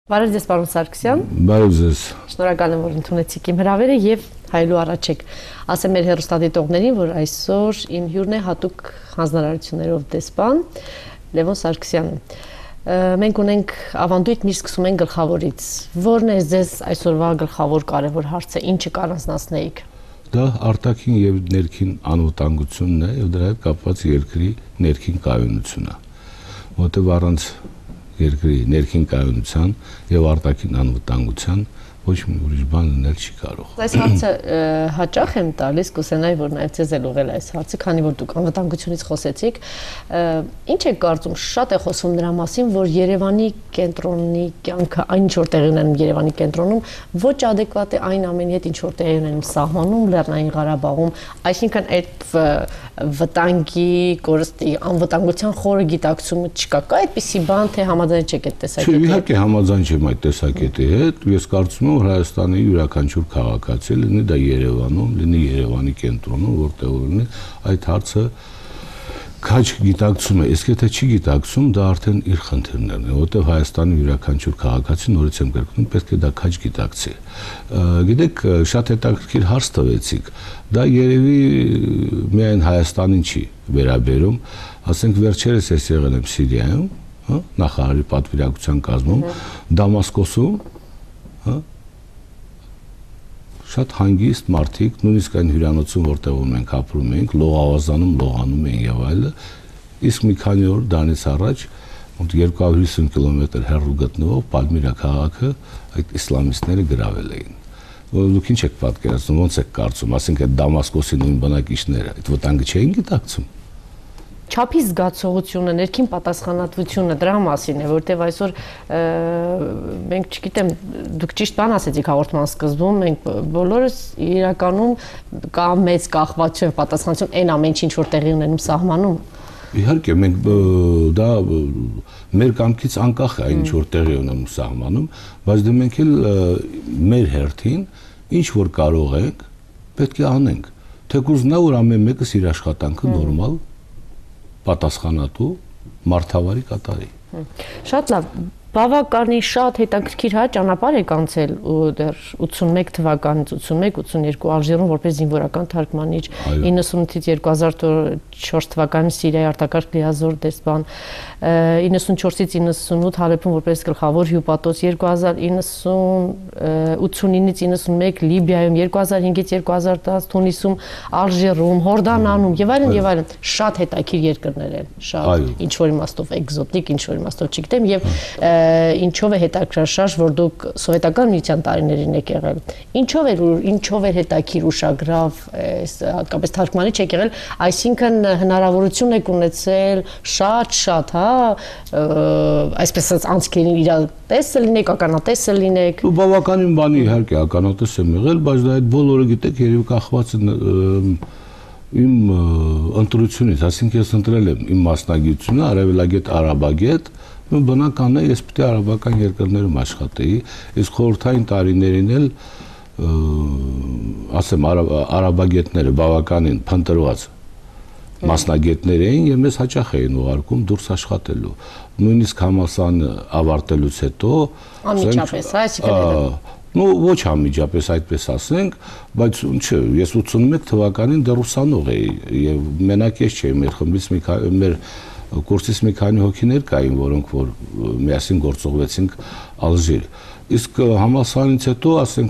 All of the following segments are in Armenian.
Բարև ձեզ, պարոն Սարգսյան։ Բարև ձեզ։ Շնորհակալ եմ, որ ընդունեցիք իմ հրավերը եւ հայելու առաջ եք։ Ասեմ մեր հեռուստադիտողներին, որ այսօր իմ հյուրն է հատուկ հանձնարարություններով դեսպան Լևոն Սարգսյանը։ Մենք ունենք ավանդույթ միշտ սկսում ենք գլխավորից։ Որն է ձեզ այսօրվա գլխավոր կարևոր հարցը, ինչը կանանցնացնեիք։ Դա արտաքին եւ ներքին անվտանգությունն է եւ դրա հետ կապված երկրի ներքին կայունությունն է։ Որտեղ առանց երկրի ներքին կայունության եւ արտաքին անվտանգության ոչ մի ուրիշ բան լինել չի կարող։ Այս հարցը հաճախ եմ տալիս, կուզենայի, որ նաև ձեզ էլ ուղղել այս հարցը, քանի որ դուք անվտանգությունից խոսեցիք։ Ինչ եք կարծում, շատ է խոսում նրա մասին, որ Երևանի կենտրոնի կյանքը, այն ինչ որ տեղի ունենում Երևանի կենտրոնում, ոչ ադեկվատ է այն ամենի հետ, ինչ որ տեղի ունենում սահմանում, Լեռնային Ղարաբաղում, այսինքն այդ վտանգի, կորստի, անվտանգության խորը գիտակցումը չկա։ Կա այդպիսի բան, թե համաձայն չեք այդ տեսակետի հետ։ Չէ, իհարկե համաձայն չեմ այդ տեսակետի հետ։ Ես կարծում եմ, որ Հայաստանի յուրաքանչյուր քաղաքացի, լինի դա Երևանում, լինի Երևանի կենտրոնում, որտեղ լինի, այդ հարցը քաջ գիտակցում է։ Իսկ եթե չի գիտակցում, դա արդեն իր խնդիրներն է, որտեղ Հայաստանի յուրաքանչյուր քաղաքացի, նորից եմ կրկնում, պետք է դա քաջ գիտակցի։ Գիտեք, շատ հետաքրքիր հարց տվեցիք։ Դա երևի միայն Հայաստանին չի վերաբերում, ասենք վերջերս ես եղել եմ Սիրիայում, նախարարի պատվիրակության կազմում, Դամասկոսում, շատ հանգիստ մարդիկ, նույնիսկ այն հյուրանոցում, որտեղ մենք ապրում ենք, լողավազանում, լողանում են եւ այլը, իսկ մի քանի օր դրանից առաջ 250 կիլոմետր հեռու գտնվող Պալմիրա քաղաքը այդ իսլամիստները գրավել էին։ Դուք ինչ եք պատկերացնում, ոնց եք կարծում, ասենք այդ Դամասկոսի նույն բնակիչները այդ վտանգը չէին գիտակցում։ Չափի զգացողությունը, ներքին պատասխանատվությունը դրա մասին է, որտեղ այսօր մենք չգիտեմ, դուք ճիշտ բան ասեցիք հաղորդման սկզբում, մենք բոլորս իրականում կա մեծ կախվածություն, պատասխանատվություն այն ամեն ինչ որ տեղի ունենում սահմանում։ Իհարկե, մենք դա մեր կամքից անկախ է այն ինչ որ տեղի ունենում սահմանում, բայց դե մենք էլ մեր հերթին ինչ որ կարող ենք, պետք է անենք։ Թեկուզ նա որ ամեն մեկս իր աշխատանքը նորմալ պատասխանատու մարդավարի կատարի։ Շատ լավ, բավականին շատ հետաքրքիր ճանապարհ եք անցել ու դեռ 81 թվականից 81-82 Ալժիրում որպես զինվորական թարգմանիչ, 98-ից 2004 թվականին Սիրիայի արտակարգ լիազոր դեսպան, 94-ից 98 Հալեփում որպես գլխավոր հյուպատոս, 89-ից 91 Լիբիայում, 2005-ից 2010 Թունիսում, Ալժիրում, Հորդանանում եւ այլն, շատ հետաքրքիր երկրներ են, շատ ինչ որ իմաստով էկզոտիկ, ինչ որ իմաստով չգիտեմ եւ ինչով է հետաքրքրաշարժ, որ դուք սովետական միության տարիներին եք եղել։ Ինչով է հետաքրքիր ուշագրավ, հատկապես թարգմանիչ եք եղել, այսինքն հնարավորություն եք ունեցել շատ, այսպես անցքերին իր տեսը լինեք, ականատեսը լինեք։ Ու բավականին բանի իհարկե ականատես եմ եղել, բայց դա այդ բոլորը գիտեք երևի կախված է իմ ընտրությունից, այսինքն ես ընտրել եմ իմ մասնագիտությունը, արևելագետ արաբագետ, բնական է, ես պետք է արաբական երկրներում աշխատեի, իսկ խորհրդային տարիներին էլ ասեմ արաբագետները բավականին փնտրված մասնագետներ էին եւ մեզ հաճախ էին ուղարկում դուրս աշխատելու։ Նույնիսկ համալսարանը ավարտելուց հետո անմիջապես, այսինքն ոչ անմիջապես այդպես ասենք, բայց չէ, ես 81 թվականին դեռ ուսանող էի եւ մենակ ես չէի, մեր խմբից մեր կուրսից մի քանի հոգիներ կային, որոնք որ միասին գործողվեցինք Ալժիր։ Իսկ համալսարանից հետո, ասենք,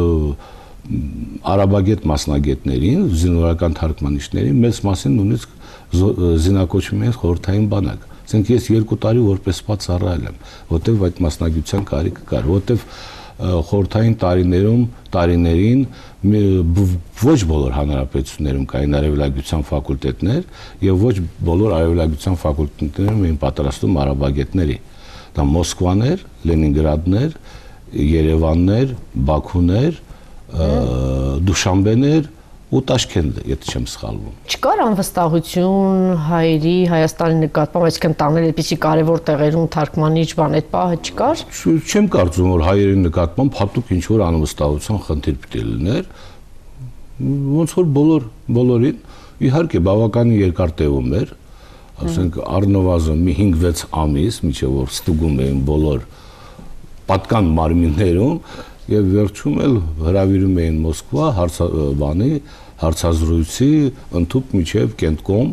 արաբագետ մասնագետներին, զինվորական թարգմանիչներին մեծ մասին նույնիսկ զինակոչվում են խորհրդային բանակ։ Ասենք ես 2 տարի որպես սպա ծառայել եմ, որտեղ այդ մասնագիտության կարիք կար, որտեղ խորհրդային տարիներին ոչ բոլոր հանրապետություններում կային արևելագիտության ֆակուլտետներ եւ ոչ բոլոր արևելագիտության ֆակուլտետներում էին պատրաստում արաբագետների։ Դա Մոսկվաներ, Լենինգրադներ, Երևաններ, Բաքուներ, Դուշանբեներ ու Տաշկենտը, եթե չեմ սխալվում։ Չկար անվստահություն հայերի Հայաստանի նկատմամբ, այսինքն տանել այդպիսի կարևոր տեղերում թարգմանիչ բան, այդ պահը չկար։ Չեմ կարծում, որ հայերի նկատմամբ հատուկ ինչ որ անվստահության խնդիր պիտի լիներ։ Ոնց որ բոլորին, իհարկե բավականին երկար տևում էր, ասենք առնվազն մի 5-6 ամիս, մինչև որ ստուգում էին բոլոր պատկան մարմիններում եւ վերջում էլ հրավիրում էին Մոսկվա հարցազրույցի ընդհանուր միջև Կենտկոմ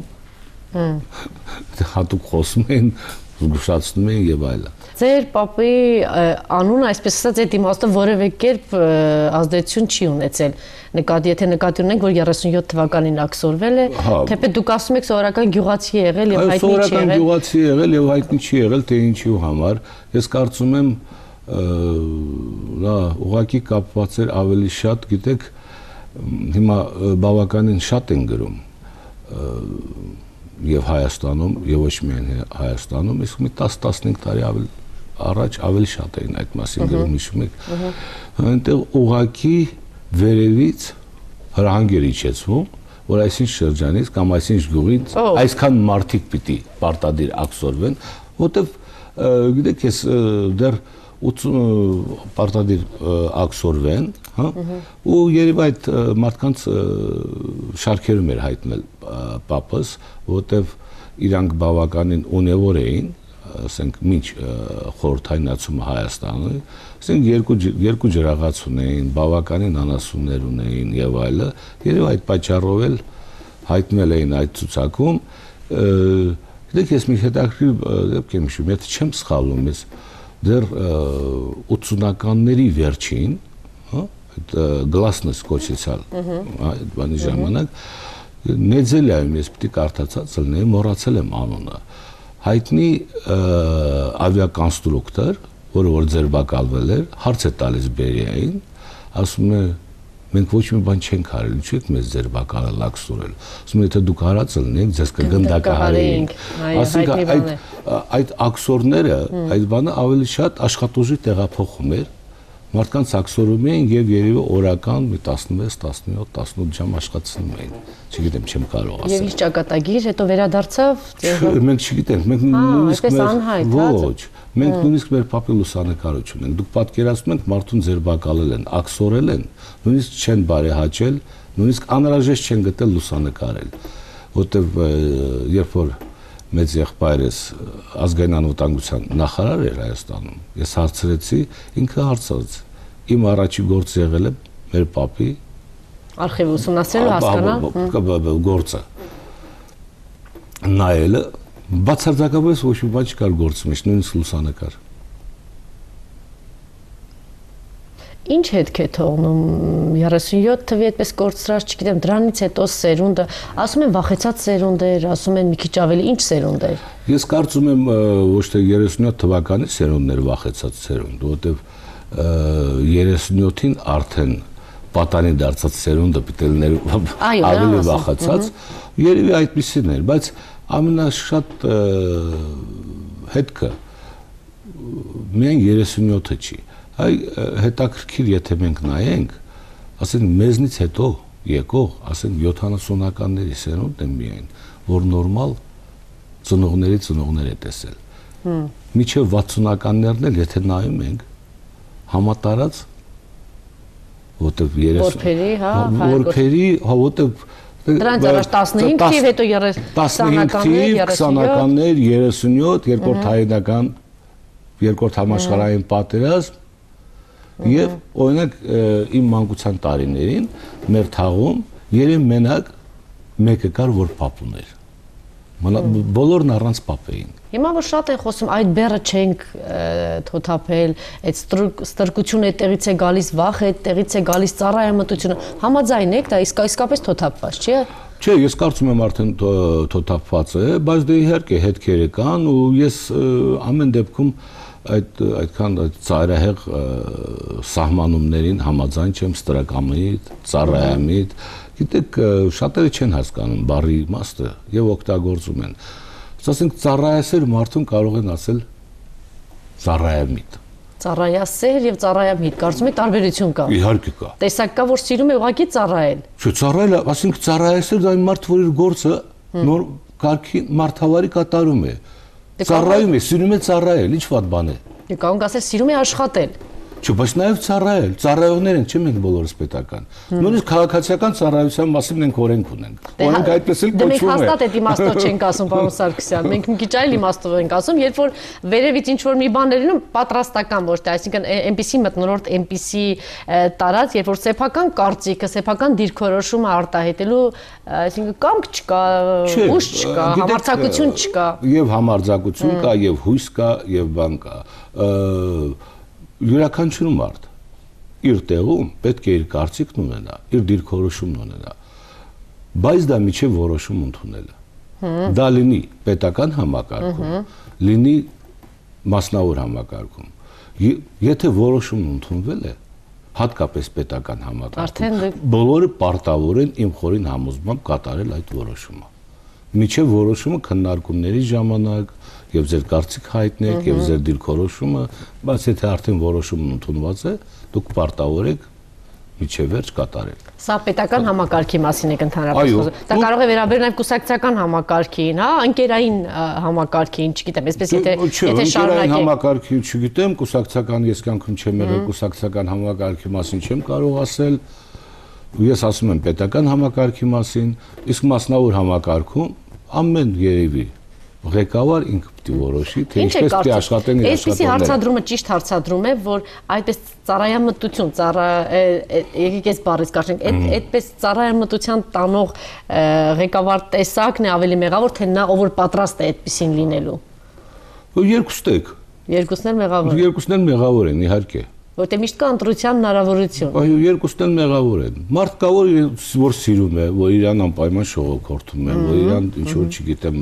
հատուկ խոսում են զգուշացնում են եւ այլն Ձեր պապի անունը այսպես ասած այդ իմաստով որևէ կերպ ազդեցություն չի ունեցել եթե նկատի ունենք որ 37 թվականին աքսորվել է թեպետ դուք ասում եք սովորական գյուղացի եղել եւ հայտնի չի եղել Սովորական գյուղացի եղել եւ հայտնի չի եղել թե ինչու համար ես կարծում եմ նա ուղղակի կապված էր ավելի շատ գիտեք հիմա բավականին շատ են գրում եւ Հայաստանում եւ ոչ միայն Հայաստանում իսկ մի 10-15 տարի առաջ ավելի շատ էին այդ մասին գրում հիշում եք այնտեղ ուղղակի վերևից հրահանգեր իջեցվում որ այսինչ շրջանից կամ այսինչ գյուղից այսքան մարդիկ պիտի պարտադիր աքսորվեն որտեվ գիտեք ես դեռ 80 պարտադիր աքսորվեն հա ու երբ այդ մարդկանց շարքերում էր հայտնել պապս որտեվ իրանք բավականին ունևոր էին ասենք միջ խորհրդայնացումը Հայաստանը ասենք երկու ջրաղաց ունեին բավականին անասուններ ունեին եւ այլը երբ այդ պատճառով էլ հայտնել էին այդ ցուցակում գիտեք ես մի հետաքրքիր դեպք եմ հիշում եթե չեմ սխալվում ես դեռ 80-ականների վերջին հա այդ գլասնես կոչեցալ այդ բանի ժամանակ Նեձելիայում ես պիտի կարդացած լինեի մոռացել եմ անունը հայտնի ավիակոնստրուկտոր որը որ ձերբակալվել էր հարց է տալիս Բերիային ասում է մենք ոչ մի բան չենք արել ինչու եք մեզ ձերբակալել աքսորել ասում է եթե դուք հարած լինեիք ձեզ կգնդակահարեինք ասենք այդ աքսորները այդ բանը ավելի շատ աշխատուժի տեղափոխում էր մարդկանց աքսորում էին եւ երևի օրական մի 16, 17, 18 ժամ աշխատում էին չգիտեմ չեմ կարող ասել Եվ ինչ ճակատագիր հետո վերադարձավ մենք չգիտենք մենք նույնիսկ ոչ մենք նույնիսկ մեր պապի լուսանկարություն ունենք դուք պատկերացնում եք մարդուն ձերբակալել են աքսորել են նույնիսկ չեն բարեհաճել նույնիսկ անհրաժեշտ չեն գտել լուսանկարել որտեվ երբ որ մեծ եղբայրս ազգային անվտանգության նախարար էր Հայաստանում ես հարցրեցի ինքը հարցրեց իմ առաջի գործը եղել է մեր պապի արխիվ ուսումնասիրելու հասկանալ գործը նայելը բացարձակապես ոչ մի բան չկար գործի մեջ նույնիսկ լուսանկար Ինչ հետք է թողնում 37 թվի այդպես կորցրած, չգիտեմ, դրանից հետո սերունդը, ասում են վախեցած սերունդ էր, ասում են մի քիչ ավելի ինչ սերունդ էր։ Ես կարծում եմ ոչ թե 37 թվականի սերունդն էր վախեցած սերունդ, որովհետև 37-ին արդեն պատանի դարձած սերունդը պիտի լիներ ավելի վախեցած, երևի այդպիսին էր, բայց ամենաշատ հետքը միայն 37-ը չի Այ հետաքրքիր եթե մենք նայենք, ասենք մեզնից հետո եկող, ասենք 70-ականների սերունդն է միայն, որ նորմալ ծնողներ է տեսել։ Մինչև 60-ականներն էլ եթե նայում ենք, համատարած որտեվ 30 որփերի, որտեվ Դրանց առաջ 15 թիվ, հետո 20-ականներ, 37, երկրորդ հայերական, երկրորդ համաշխարհային պատերազմ Եվ օրինակ իմ մանկության տարիներին մեր թաղում երևի մենակ մեկը կար որ պապ ուներ բոլորն առանց պապ էին Հիմա որ շատ են խոսում այդ բեռը չենք թոթափել այդ ստրկությունը այդտեղից է գալիս վախը այդտեղից է գալիս ծառայամտությունը համաձայն եք դա իսկապես թոթափված չէ Չէ ես կարծում եմ արդեն թոթափված է բայց դե իհարկե հետքերը կան ու ես ամեն դեպքում այդքան ծայրահեղ սահմանումներին համաձայն չեմ ստրակամիտ, ծառայամիտ, գիտեք շատերը չեն հասկանում բառի իմաստը եւ օգտագործում են։ Ասենք ծառայասեր մարդուն կարող են ասել ծառայամիտ։ Ծառայասեր եւ ծառայամիտ, կարծում եք տարբերություն կա։ Իհարկե կա։ Տեսակ կա որ սիրում է ուղղակի ծառայել։ Չէ, ծառայելը, ասենք ծառայասեր դա մարդ որ իր գործը նոր կարգի մարդավարի կատարում է։ Ծառայում է, սիրում է ծառայել, ինչ վատ բան է։ Դե կարող ասես սիրում է աշխատել։ Չէ, բայց նաև ծառայել, ծառայողներ են, չէ՞ մենք բոլորս պետական։ Նույնիսկ քաղաքացիական ծառայության մասին մենք օրենք ունենք։ Օրենք այդպես էլ Մենք կոչվում է։ հաստատ այդ իմաստով չենք ասում, պարոն Սարգսյան։ Մենք մի քիչ այլ իմաստով ենք ասում, երբ որ վերևից ինչ որ մի բան լինում, պատրաստական ոչ թե, այսինքն այնպիսի մթնոլորտ, այնպիսի տարած, երբ որ սեփական կարծիքը, սեփական դիրքորոշումը արտահայտելու, այսինքն կամք չկա, ուժ չկա, համարձակություն չկա։ Եվ համարձակություն կա, եւ հույս կա, եւ բան կա։ Յուրաքանչյուր մարդ իր տեղում պետք է իր կարծիքն ունենա, իր դիրքորոշումն ունենա, բայց դա միջև որոշում ընդունելը։ Դա լինի պետական համակարգում, լինի մասնավոր համակարգում։ Եթե որոշումն ընդունվել է, հատկապես պետական համակարգում, բոլորը պարտավոր են իմ խորին համոզմամբ կատարել այդ որոշումը։ Միջև որոշումը քննարկումների ժամանակ եւ ձեր կարծիք հայտնեք եւ ձեր դիրքորոշումը, բայց եթե արդեն որոշումն ընդունված է, դուք պարտավոր եք միջև վերջ կատարել։ Սա պետական համակարգի մասին եք ընդհանրապես խոսում։ Դա կարող է վերաբերել նաեւ կուսակցական համակարգին, հա, ընկերային համակարգին, չգիտեմ, այսպես եթե շարունակենք։ Համակարգի, չգիտեմ, կուսակցական ես կյանքում չեմ եղել, կուսակցական համակարգի մասին չեմ կարող ասել։ Ես ասում եմ պետական համակարգի մասին, իսկ մասնավոր համակարգում ամեն երևի ղեկավար ինքը պիտի որոշի, թե ինչպես պիտի աշխատեն իր աշխատողները։ Այսպիսի հարցադրումը ճիշտ հարցադրում է, որ այդպես ծառայամտություն, եկեք այս բառից կարծենք, այդպես ծառայամտության տանող ղեկավար տեսակն է ավելի մեղավոր, թե նա ով որ պատրաստ է այդպեսին լինելու։ Երկուստ եք։ Երկուսն էլ մեղավոր։ Երկուսն էլ մեղավոր են, իհարկե։ Որտե միշտ կա ընտրության հնարավորություն։ Այո, երկուսն էլ մեղավոր են։ Մարդ կա, որ սիրում է, որ իրան անպայման շողոքորթում է, որ իրան ինչ որ չգիտեմ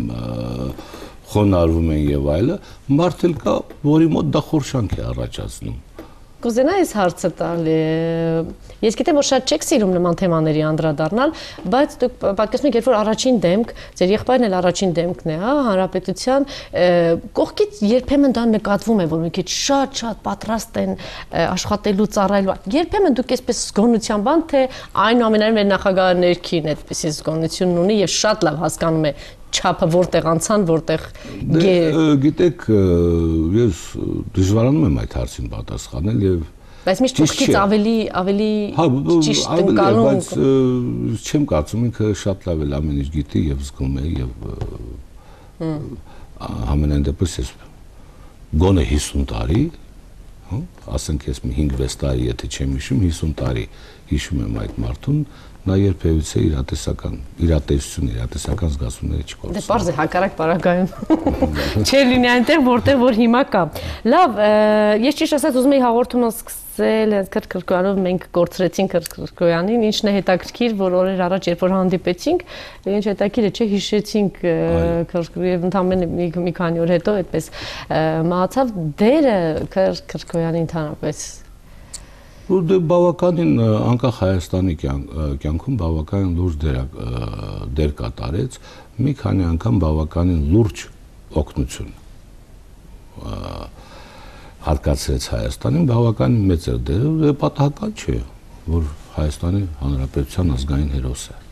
խոնարհվում են եւ այլը, մարդ էլ կա, որի մոտ դա խորշանք է առաջացնում։ Կուզենայի այս հարցը տալ։ Ես գիտեմ, որ շատ չեք սիրում նման թեմաների անդրադառնալ, բայց դուք պատկերացնում եք, երբ որ առաջին դեմք, ձեր եղբայրն էլ առաջին դեմքն է, հա, հանրապետության, կողքից երբեմն դա նկատվում է, որ մի քիչ շատ պատրաստ են աշխատելու, ծառայելու։ Երբեմն դուք այսպես զգոնության բան, թե այնուամենայնիվ մեր նախագահը ներքին այդպիսի զգոնություն ունի եւ շատ լավ հասկանում է չափը որտեղ անցան, որտեղ գիտեք, ես դժվարանում եմ այդ հարցին պատասխանել եւ բայց միշտ կողքից ավելի ճիշտ ընկալում, բայց չեմ կարծում ինքը շատ լավ է ամեն ինչ գիտի եւ զգում է եւ ամենայն դեպս ես գոնե 50 տարի, ասենք ես 5-6 տարի, եթե չեմ հիշում, 50 տարի հիշում եմ այդ մարդուն, նա երբևիցե իրատեսական զգացումները չկորցնում։ Դե պարզ է հակառակ պարագայում։ Չէր լինի այնտեղ, որտեղ որ հիմա կա։ Լավ, ես ճիշտ ասած ուզում եի հաղորդումը սկսել Քրկոյանով, մենք կորցրեցինք Քրկոյանին, ինչն է հետաքրքիր, որ օրեր առաջ երբ որ հանդիպեցինք, ինչ հետաքրքիր է, չէ, հիշեցինք եւ ընդամենը մի քանի օր հետո այդպես մահացավ դերը Քրկոյանի ընդհանրապես։ Դե բավականին անկախ Հայաստանի կյանքում բավականին լուրջ դեր կատարեց, մի քանի անգամ բավականին լուրջ օգնություն հատկացրեց Հայաստանին, բավականին մեծ էր դերը, պատահական չէ, որ Հայաստանի Հանրապետության ազգային հերոս է։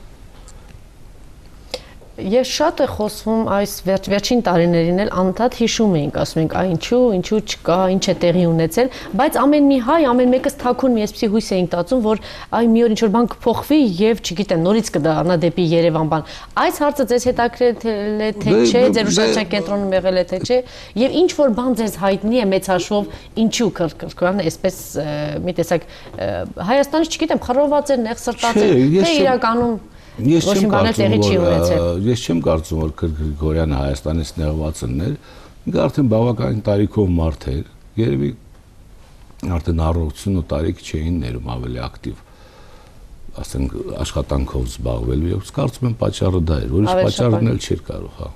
Ես շատ է խոսվում այս վերջին տարիներին էլ անդադ հիշում էինք, ասում ենք, ինչու չկա, ինչ է տեղի ունեցել, բայց ամեն մի հայ, ամեն մեկս թաքուն մի այսպիսի հույս էինք տածում, որ մի օր ինչ որ բան կփոխվի եւ չգիտեմ, նորից կդառնա դեպի Երևան բան։ Այս հարցը ձեզ հետաքրքրել է թե չէ, ձեր ուշադրության կենտրոնում եղել է թե չէ, եւ ինչ որ բան ձեզ հայտնի է մեծ հաշվով, ինչու Քրկոյանը այսպես մի տեսակ Հայաստանից չգիտեմ, խռոված էր, նեղ սրտած էր, թե իրականում Ես չեմ կարծում, որ Քրկոյանը Հայաստանից նեղված էր, ինքը արդեն բավականին տարիքով մարդ էր, երևի արդեն առողջություն ու տարիք չէին ներում ավելի ակտիվ, ասենք աշխատանքով զբաղվելու, եւ կարծում եմ պատճառը դա էր, որից պատճառն էլ չէր կարող, հա։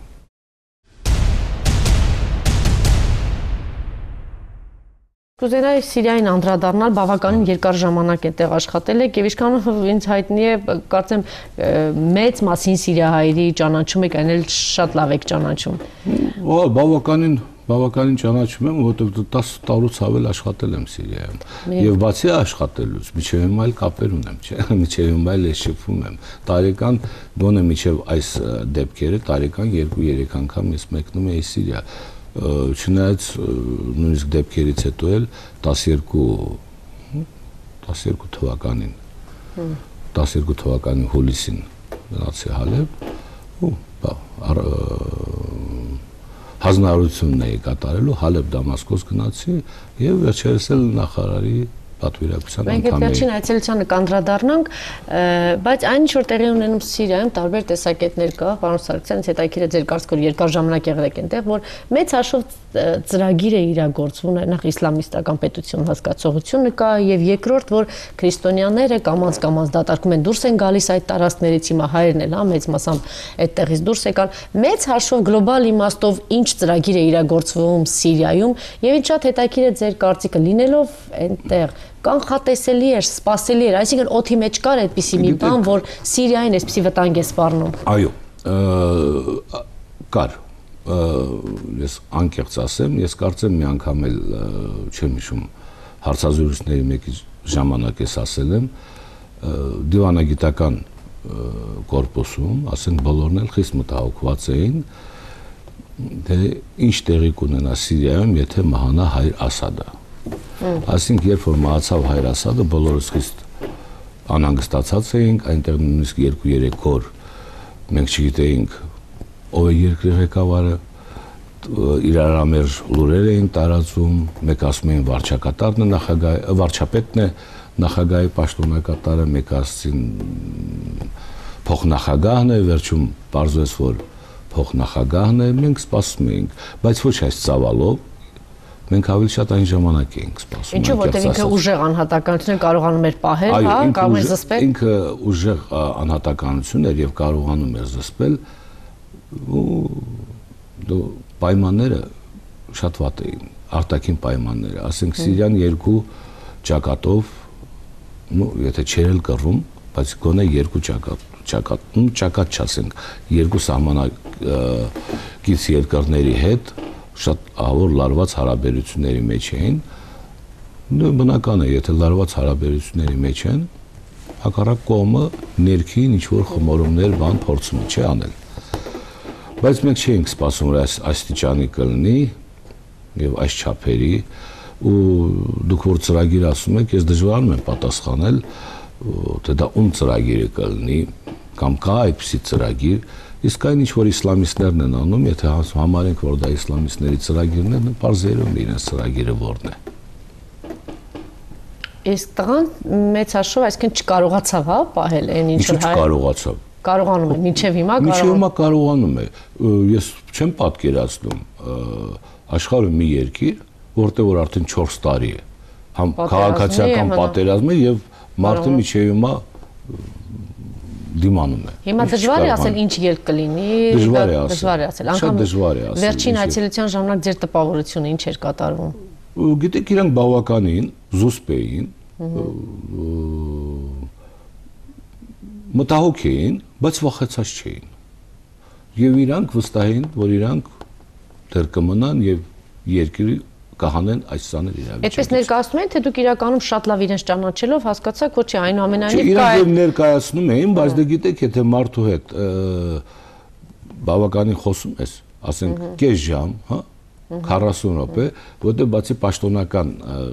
Կուզենայի Սիրիային անդրադառնալ, բավականին երկար ժամանակ այդտեղ աշխատել եք եւ ինչքանով ինձ հայտնի է, կարծեմ մեծ մասին սիրիահայերի ճանաչում եք, այն էլ շատ լավ եք ճանաչում։ Բավականին ճանաչում եմ, որովհետեւ 10 տարուց ավել աշխատել եմ Սիրիայում։ Եվ բացի աշխատելուց, միջև հիմա այլ կապեր ունեմ, չէ՞, միջև հիմա այլ շփվում եմ։ Տարեկան գոնե միջև այս դեպքերը տարեկան 2-3 անգամ ես մեկնում եի Սիրիա։ չնայած նույնիսկ դեպքերից հետո էլ 12 թվականին 12 թվականի հուլիսին գնացի Հալեբ ու հանձնարարությունն էի կատարելու Հալեբ Դամասկոս գնացի եւ վերջերս էլ նախարարի պատվիրակության անդամ էի։ Մենք վերջին այցելությանը կանդրադառնանք, բայց այն ինչ որ տեղի ունենում Սիրիայում տարբեր տեսակետներ կա, պարոն Սարգսյան, ինձ հետաքրքիր է ձեր կարծիքով երկար ժամանակ եղել եք այնտեղ, որ մեծ հաշվով ծրագիր է իրագործվում, նախ իսլամիստական պետություն հասկացողությունը կա եւ երկրորդ որ քրիստոնյաները կամաց դատարկում են դուրս են գալիս այդ տարածքներից, հիմա հայերն էլ, հա, մեծ մասամբ այդտեղից դուրս եկան, մեծ հաշվով գլոբալ իմաստով ինչ ծրագիր է իրագործվում Սիրիայում եւ ինչ շատ հետաքրքիր է ձեր կարծիքը լինելով այնտեղ կանխատեսելի էր, սպասելի էր, այսինքն օդի մեջ կար այդպիսի մի բան, որ Սիրիային այսպիսի վտանգ է սպառնում։ Այո, կար։ Ես անկեղծ ասեմ, ես կարծեմ մի անգամ էլ չեմ հիշում հարցազրույցների մեկի ժամանակ ես ասել եմ դիվանագիտական կորպուսում, ասենք բոլորն էլ խիստ մտահոգված էին, թե ինչ տեղի կունենա Սիրիայում, եթե մահանա Հայր Ասադը։ Այսինքն երբ որ մահացավ Հայր Ասադը, բոլորս խիստ անհանգստացած էինք, այնտեղ նույնիսկ 2-3 օր մենք չգիտեինք ով է երկրի ղեկավարը, իրարամերժ լուրեր էին տարածում, մեկ ասում էին վարչակատարն է նախագահ, վարչապետն է նախագահի պաշտոնակատարը, մեկ ասեցին փոխնախագահն է, վերջում պարզվեց որ փոխնախագահն է, մենք սպասում էինք, բայց ոչ այս ծավալով, մենք ավելի շատ այն ժամանակ էինք սպասում։ Ինչու՞ որտեղ ինքը ուժեղ անհատականություն կարողանում էր պահել, հա, կամ էր զսպել։ Ինքը ուժեղ անհատականություն էր եւ կարողանում էր զսպել ու պայմանները շատ վատ էին, արտաքին պայմանները, ասենք Սիրիան երկու ճակատով, եթե չէր էլ կռվում, բայց գոնե երկու ճակատ չասենք, երկու սահմանակից երկրների հետ շատ ահավոր լարված հարաբերությունների մեջ էին, բնական է, եթե լարված հարաբերությունների մեջ են, հակառակ կողմը ներքին ինչ-որ խմորումներ բան փորձում չէ անել։ Բայց մենք չէինք սպասում, որ այս աստիճանի կլինի եւ այս չափերի ու դուք որ ծրագիր ասում եք, ես դժվարանում եմ պատասխանել, թե դա ում ծրագիրը կլինի կամ կա այդպիսի ծրագիր, իսկ այն ինչ որ իսլամիստներն են անում, եթե համարենք որ դա իսլամիստների ծրագիրն է, բարձրացնում իրենց ծրագիրը որն է։ Իսկ տղան մեծ հաշվով այսինքն չկարողացավ, հա, պահել այն ինչ որ չկարողացավ։ Կարողանում է, մինչև հիմա կարողանում է։ Ես չեմ պատկերացնում աշխարհում մի երկիր, որտեղ որ արդեն 4 տարի է, համ քաղաքացիական պատերազմ է եւ մարդը մինչև հիմա դիմանում է։ Հիմա դժվար է ասել ինչ ելք կլինի, դժվար է ասել, շատ դժվար է ասել։ Վերջին այցելության ժամանակ ձեր տպավորությունը ինչ էր կատարվում։ Գիտեք, իրանք բավականին զուսպ էին, մտահոգ էին, բայց վախեցած չէին։ Եվ իրանք վստահ էին, որ իրանք դեռ կմնան եւ երկրի կհանեն այս ցաներ իրավիճակից։ Այդպես ներկայացնում են, թե դուք իրականում շատ լավ իրենց ճանաչելով հասկացաք, որ չի այնուամենայնիվ կա։ Իրանք ներկայացնում էին, բայց դե գիտեք, եթե մարդու հետ բավականին խոսում ես, ասենք կես ժամ, հա, 40 րոպե, որտեղ բացի պաշտոնական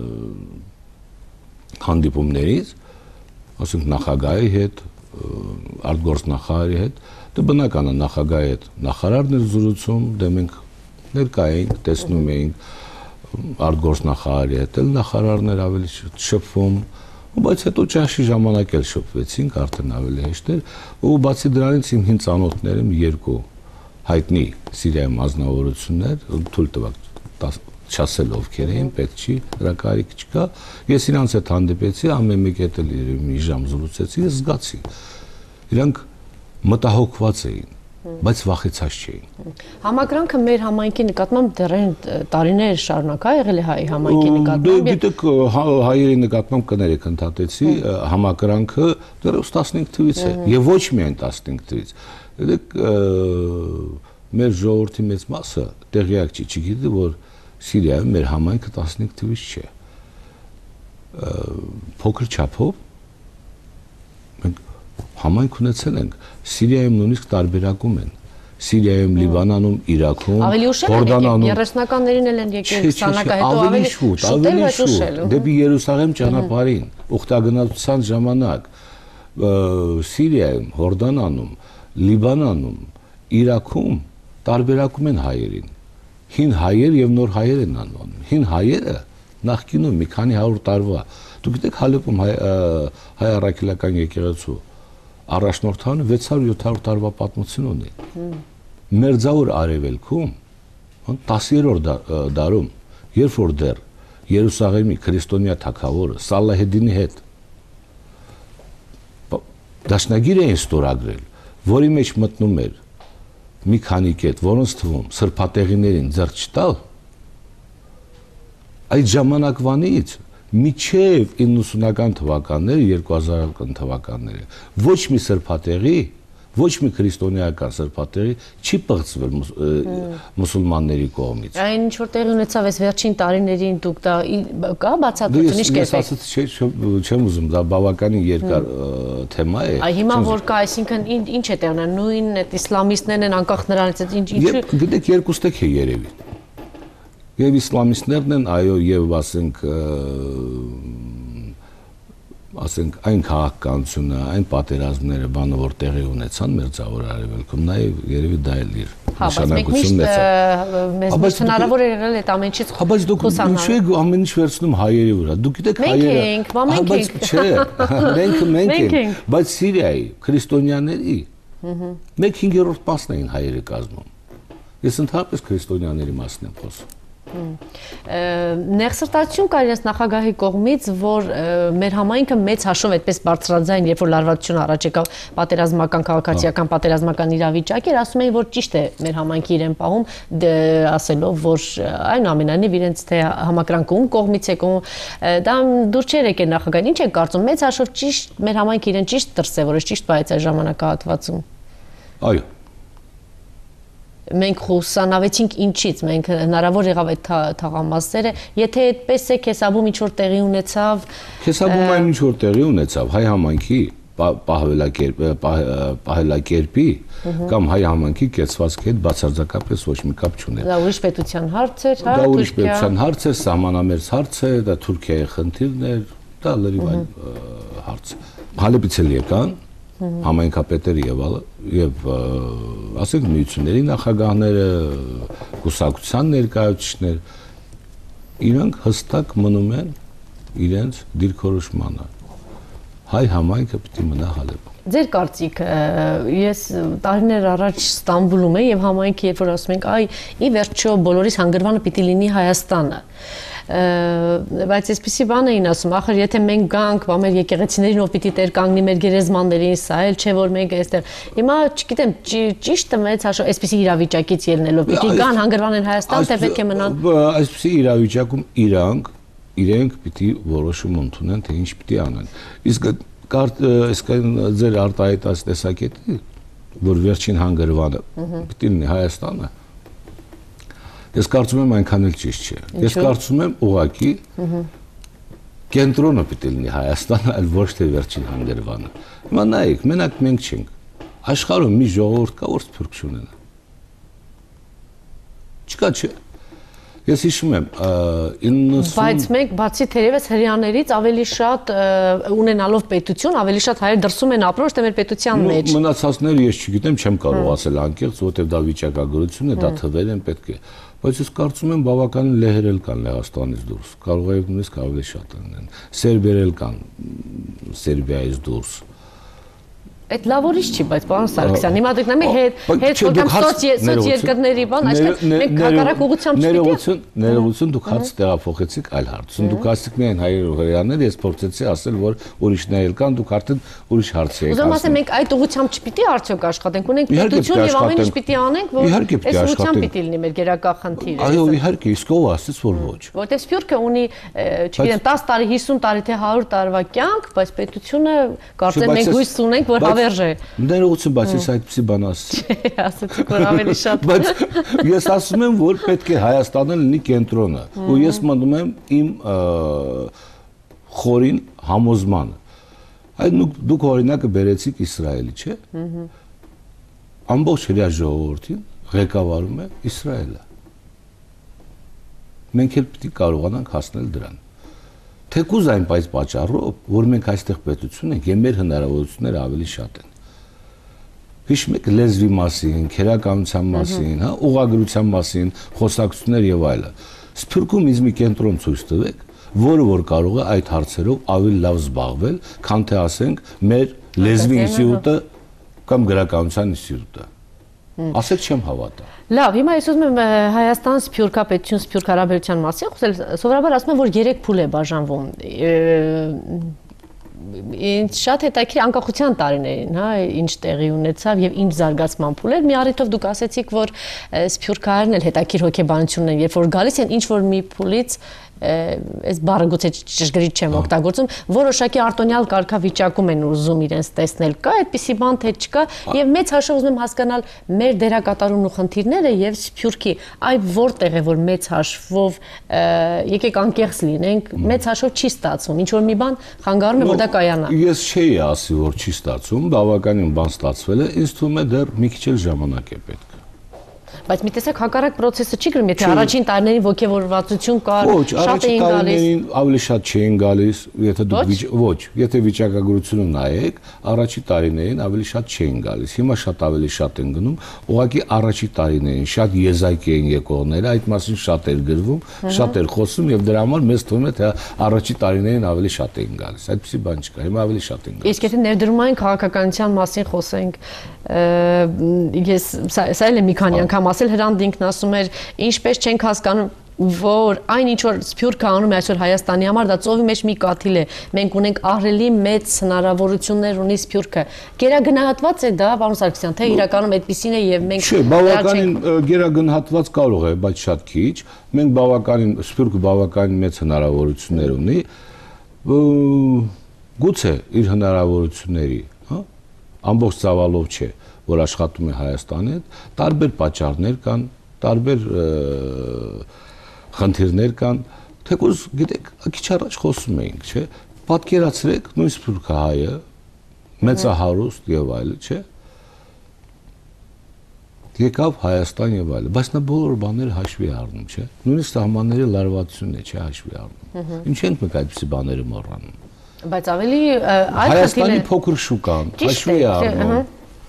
հանդիպումներից, ասենք նախագահի հետ, արտգործնախարարի հետ, դե բնական է նախագահի հետ նախարարն էր զրուցում, դե մենք ներկա էինք, տեսնում էինք արտգործնախարարի հետ էլ նախարարն էր ավելի շփվում, բայց հետո ճաշի ժամանակ էլ շփվեցինք, արդեն ավելի հեշտ էր, ու բացի դրանից իմ հին ծանոթներım երկու հայտնի Սիրիայում ազնվորություններ, թույլ տվեք չասել ովքեր էին, պետք չի, հրակարիք չկա, ես իրանց հետ հանդիպեցի, ամեն մեկ հետ էլ մի ժամ զրուցեցի, ես զգացի, իրանք մտահոգված էին, բայց վախեցած չէին։ Համակրանքը մեր համայնքի նկատմամբ դեռ տարիներ շարունակ է եղել է հայ համայնքի նկատմամբ։ Գիտեք, հայերի նկատմամբ կներեք ընդհատեցի, համակրանքը դեռ 15 թվից է, եւ ոչ միայն 15 թվից։ Դեք մեր ժողովրդի մեծ մասը տեղյակ չի, չգիտի, որ Սիրիայում մեր համայնքը 15 թվից չէ։ Փոքր չափով մենք համայնք ունեցել ենք, Սիրիայում նույնիսկ տարբերակում են։ Սիրիայում, Լիբանանում, Իրաքում, Ավելի ուշ են եկել, 30-ականներին են եկել, 20-ակա հետո ավելի շուտ դեպի Երուսաղեմ ճանապարհին, ուխտագնացության ժամանակ Սիրիայում, Հորդանանում, Լիբանանում, Իրաքում տարբերակում են հայերին։ Հին հայեր եւ նոր հայեր են անվանում։ Հին հայերը նախկինում մի քանի 100 տարվա, դուք գիտեք Հալեպում հայ առաքելական եկեղեցու առաջնորդանը 600-700 տարվա պատմություն ունի։ Մերձավոր Արևելքում 10-րդ դարում, երբ որ դեռ Երուսաղեմի քրիստոնյա թագավորը Սալահեդինի հետ դաշնագիր էին ստորագրել, որի մեջ մտնում էր մի քանի կետ, որոնց թվում սրբատեղիներին ձեռք չտալ, այդ ժամանակվանից մինչև 90-ական թվականները, 2000-ական թվականները ոչ մի սրբատեղի, ոչ մի քրիստոնեական սրբատեղի չի պղծվել մուսուլմանների կողմից։ Այն ինչ որ տեղի ունեցավ այս վերջին տարիներին դուք դա կա բացատրություն, ինչ կերպ։ Չեմ ուզում, դա բավականին երկար թեմա է։ Հիմա որ կա, այսինքն ինչ է տեղն ունենում, նույն այդ իսլամիստներն են անկախ նրանից, ինչու։ Գիտեք, երկուստ է երևի։ Եվ իսլամիստներն են, այո, եւ ասենք այն քաղաքականությունը, այն պատերազմները, բանը որ տեղի ունեցան Մերձավոր Արևելքում, նաեւ երևի դա էլ իր նշանակությունն է։ Մեզ հնարավոր է եղել այդ ամեն ինչից խոսանալ։ Բայց դուք ինչու եք ամեն ինչ վերցնում հայերի վրա։ Դուք գիտեք հայերը։ Բայց չէ, մենք ենք, բայց Սիրիայի քրիստոնյաների 1/5 մասն էին հայերը կազմում։ Ես ընդհանրապես քրիստոնյաների մասն եմ խոսում։ Նեղսրտացություն կա իրենց նախագահի կողմից, որ մեր համայնքը մեծ հաշվով այդպես բարձրաձայն, երբ որ լարվածություն առաջ եկավ պատերազմական, քաղաքացիական, պատերազմական իրավիճակ էր, ասում էին, որ ճիշտ է մեր համայնքի իրեն պահում, ասելով, որ այնուամենայնիվ իրենց թե համակրանքում կողմից է դա դուր չէր եկել նախագահին։ Ինչ եք կարծում, մեծ հաշվով ճիշտ մեր համայնքը իրեն ճիշտ դրսևորեց, ճիշտ բայց այս ժամանակահատվածում։ Այո։ Մենք խուսանավեցինք ինչից, մենք հնարավոր եղավ այդ թաղամասերը, եթե այդպես է Քեսաբում ինչ որ տեղի ունեցավ։ Քեսաբում այն ինչ որ տեղի ունեցավ, հայ համայնքի պահելակերպի կամ հայ համայնքի կեցվածքի հետ բացարձակապես ոչ մի կապ չուներ։ Դա ուրիշ պետության հարց էր, հա, դա ուրիշ պետության հարց էր, սահմանամերձ հարց է, դա Թուրքիայի խնդիրն էր, դա լրիվ այլ հարց։ Հալեպից էլ եկան համայնքապետերը եւ ասենք միությունների նախագահները, կուսակցության ներկայացուցիչներ, իրանք հստակ մնում են իրենց դիրքորոշմանը։ Հայ համայնքը պիտի մնա Հալեպում։ Ձեր կարծիքը, ես տարիներ առաջ Ստամբուլում եմ եւ համայնքի երբ որ ասում ենք, այ ի վերջո բոլորիս հանգրվանը պիտի լինի Հայաստանը։ Բայց այսպեսի բան էին ասում, ախր եթե մենք գանք, մեր եկեղեցիներին ով պիտի տեր կանգնի մեր գերեզմաններին, սա էլ չէ որ մենք այստեղ։ Հիմա չգիտեմ, ճիշտը մեծ հաշվով այսպեսի իրավիճակից ելնելով պիտի գան հանգրվանեն Հայաստան, թե պետք է մնան։ Այսպեսի իրավիճակում իրենք պիտի որոշում ընդունեն, թե ինչ պիտի անեն։ Իսկ ձեր արտահայտած տեսակետի, որ վերջին հանգրվանը պիտի լինի Հայաստանը, ես կարծում եմ այնքան էլ ճիշտ չէ։ Ես կարծում եմ ուղղակի կենտրոնը պիտի լինի Հայաստանը, այլ ոչ թե վերջին հանգրվանը։ Հիմա նայեք, մենակ մենք չենք։ Աշխարհում մի ժողովուրդ կա, որ սփյուռք չունենա։ Չկա չէ։ Ես հիշում եմ 90 Բայց մենք բացի թերևս հрьяաներից ավելի շատ ունենալով պետություն, ավելի շատ հայեր դրսում են ապրում, թե մեր պետության մեջ։ Մնացածները ես չգիտեմ, չեմ կարող ասել անկեղծ, որովհետև դա վիճակագրություն է, դա թվեր են պետք է։ Բայց ես կարծում եմ բավականին լեհերել կան Լեհաստանից դուրս, կարող է նույնիսկ ավելի շատ լինեն։ Սերբերել կան Սերբիայից դուրս։ Այդ լավ ուրիշ չի, բայց պարոն Սարգսյան, հիմա դուք նայեք հետ կամ սոցերկրների բան, այսինքն մենք հակառակ ուղղությամբ չպիտի։ Ներողություն, դուք հարց տեղափոխեցիք այլ հարց։ Դուք ասեք միայն հայեր ու հրեաներ, ես փորձեցի ասել, որ ուրիշներ էլ կան, դուք արդեն ուրիշ հարց եք ասում։ Ուզում ասեմ, մենք այդ ուղղությամբ չպիտի արդյոք աշխատենք, ունենք պետություն եւ ամեն ինչ պիտի անենք, որ այս ուղղությամբ պիտի լինի մեր գերակա խնդիրը։ Այո, իհարկե, իսկ ով ասեց, որ ոչ։ Որտեւ Սփյուռքը ունի, չգիտեմ, 10 տարի, 50 տարի թե 100 տարվա կյանք, բայց պետությունը կարծեմ մենք հույս ունենք, որ Ներողություն, բայց ես այդպեսի բան ասեցի։ Ասացիք, որ ավելի շատ։ Բայց ես ասում եմ, որ պետք է Հայաստանը լինի կենտրոնը, ու ես մնում եմ իմ խորին համոզմանը։ Այդ դուք օրինակը բերեցիք Իսրայելի, չէ՞։ ամբողջ հրյա ժողովրդին ղեկավարում է Իսրայելը։ Մենք էլ պիտի կարողանանք հասնել դրան։ Թեկուզ այն բայց պատճառով, որ մենք այստեղ պետություն ենք, եւ մեր հնարավորությունները ավելի շատ են։ Հիշում եք լեզվի մասին, քերականության մասին, հա, ուղղագրության մասին, խոսակցություններ եւ այլը։ Սփյուռքում ինձ մի կենտրոն ցույց տվեք, որը որ կարող է այդ հարցերով ավելի լավ զբաղվել, քան թե ասենք մեր լեզվի ինստիտուտը կամ գրականության ինստիտուտը։ Ասեք չեմ հավատա։ Լավ, հիմա ես ուզում եմ Հայաստան Սփյուռքապետություն Սփյուռք հարաբերության մասին խոսել, սովորաբար ասում են, որ 3 փուլ է բաժանվում։ Ինձ շատ հետաքրքիր անկախության տարիներին, հա, ինչ տեղի ունեցավ եւ ինչ զարգացման փուլեր։ Մի առիթով դուք ասեցիք, որ սփյուռքահայերն էլ հետաքրքիր հոգեբանություն են, երբ որ գալիս են ինչ որ մի փուլից այս բառը գուցե ճշգրիտ չեմ օգտագործում, որոշակի արտոնյալ կարգավիճակում են ուզում իրենց տեսնել, կա այդպիսի բան թե չկա, եւ մեծ հաշվով ուզում եմ հասկանալ մեր դերակատարումն ու խնդիրները եւ Սփյուռքի այ որտեղ է որ մեծ հաշվով եկեք անկեղծ լինենք, մեծ հաշվով չի ստացվում, ինչ որ մի բան խանգարում է որ դա կայանա։ Ես չէի ասի որ չի ստացվում, բավականին բան ստացվել է, ինձ թվում է դեռ մի քիչ էլ ժամանակ է պետք։ Բայց մի տեսակ հակառակ process-ը չի գրում, եթե առաջին տարիներին ոգևորվածություն կար, շատ էին գալիս։ Ավելի շատ չէին գալիս, եթե դուք ոչ, եթե վիճակագրությունը նայեք, առաջի տարիներին ավելի շատ չէին գալիս։ Հիմա շատ ավելի շատ են գնում, ուղղակի առաջի տարիներին շատ եզայք էին եկողները, այդ մասին շատ էր գրվում, շատ էր խոսում եւ դրա համար մեզ թվում է թե առաջի տարիներին ավելի շատ էին գալիս։ Այդպեսի բան չկա, հիմա ավելի շատ են գալիս։ Իսկ եթե ներդրումային քաղաքականության մասին խոսենք, ես սա էլ մի քանի անգամ ասել Հրանտ ինքն ասում էր ինչպես չենք հասկանում որ այն ինչ որ Սփյուռքը անում է այսօր Հայաստանի համար դա ծովի մեջ մի կաթիլ է մենք ունենք ահռելի մեծ հնարավորություններ ունի Սփյուռքը գերագնահատված է դա պարոն Սարգսյան թե իրականում այդպեսին է եւ մենք չէ բավականին գերագնահատված կարող է բայց շատ քիչ մենք բավականին Սփյուռքը բավականին մեծ հնարավորություններ ունի գուցե իր հնարավորությունների հա ամբողջ ծավալով չէ որ աշխատում է Հայաստանի հետ, տարբեր պատճառներ կան, տարբեր խնդիրներ կան, թեկուզ գիտեք, քիչ առաջ խոսում էինք, չէ՞, պատկերացրեք նույն սփյուռքահայը, մեծահարուստ եւ այլը, չէ՞։ Եկավ Հայաստան եւ այլը, բայց նա բոլոր բաները հաշվի առնում, չէ՞։ Նույնիսկ սահմանների լարվածությունն է, չէ, հաշվի առնում։ Ինչ ենք մենք այդպիսի բաները մոռանում։ Բայց ավելի այլ Հայաստանի փոքր շուկան, հաշվի առնում։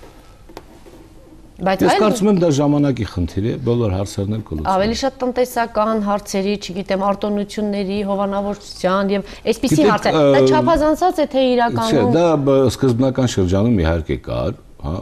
Ես կարծում եմ դա ժամանակի խնդիր է, բոլոր հարցերն էլ կլուծվեն։ Ավելի շատ տնտեսական հարցերի, չգիտեմ, արտոնությունների, հովանավորության եւ այսպիսի հարցեր։ Դա չափազանցած է թե իրականում։ Դա սկզբնական շրջանում իհարկե կար, հա,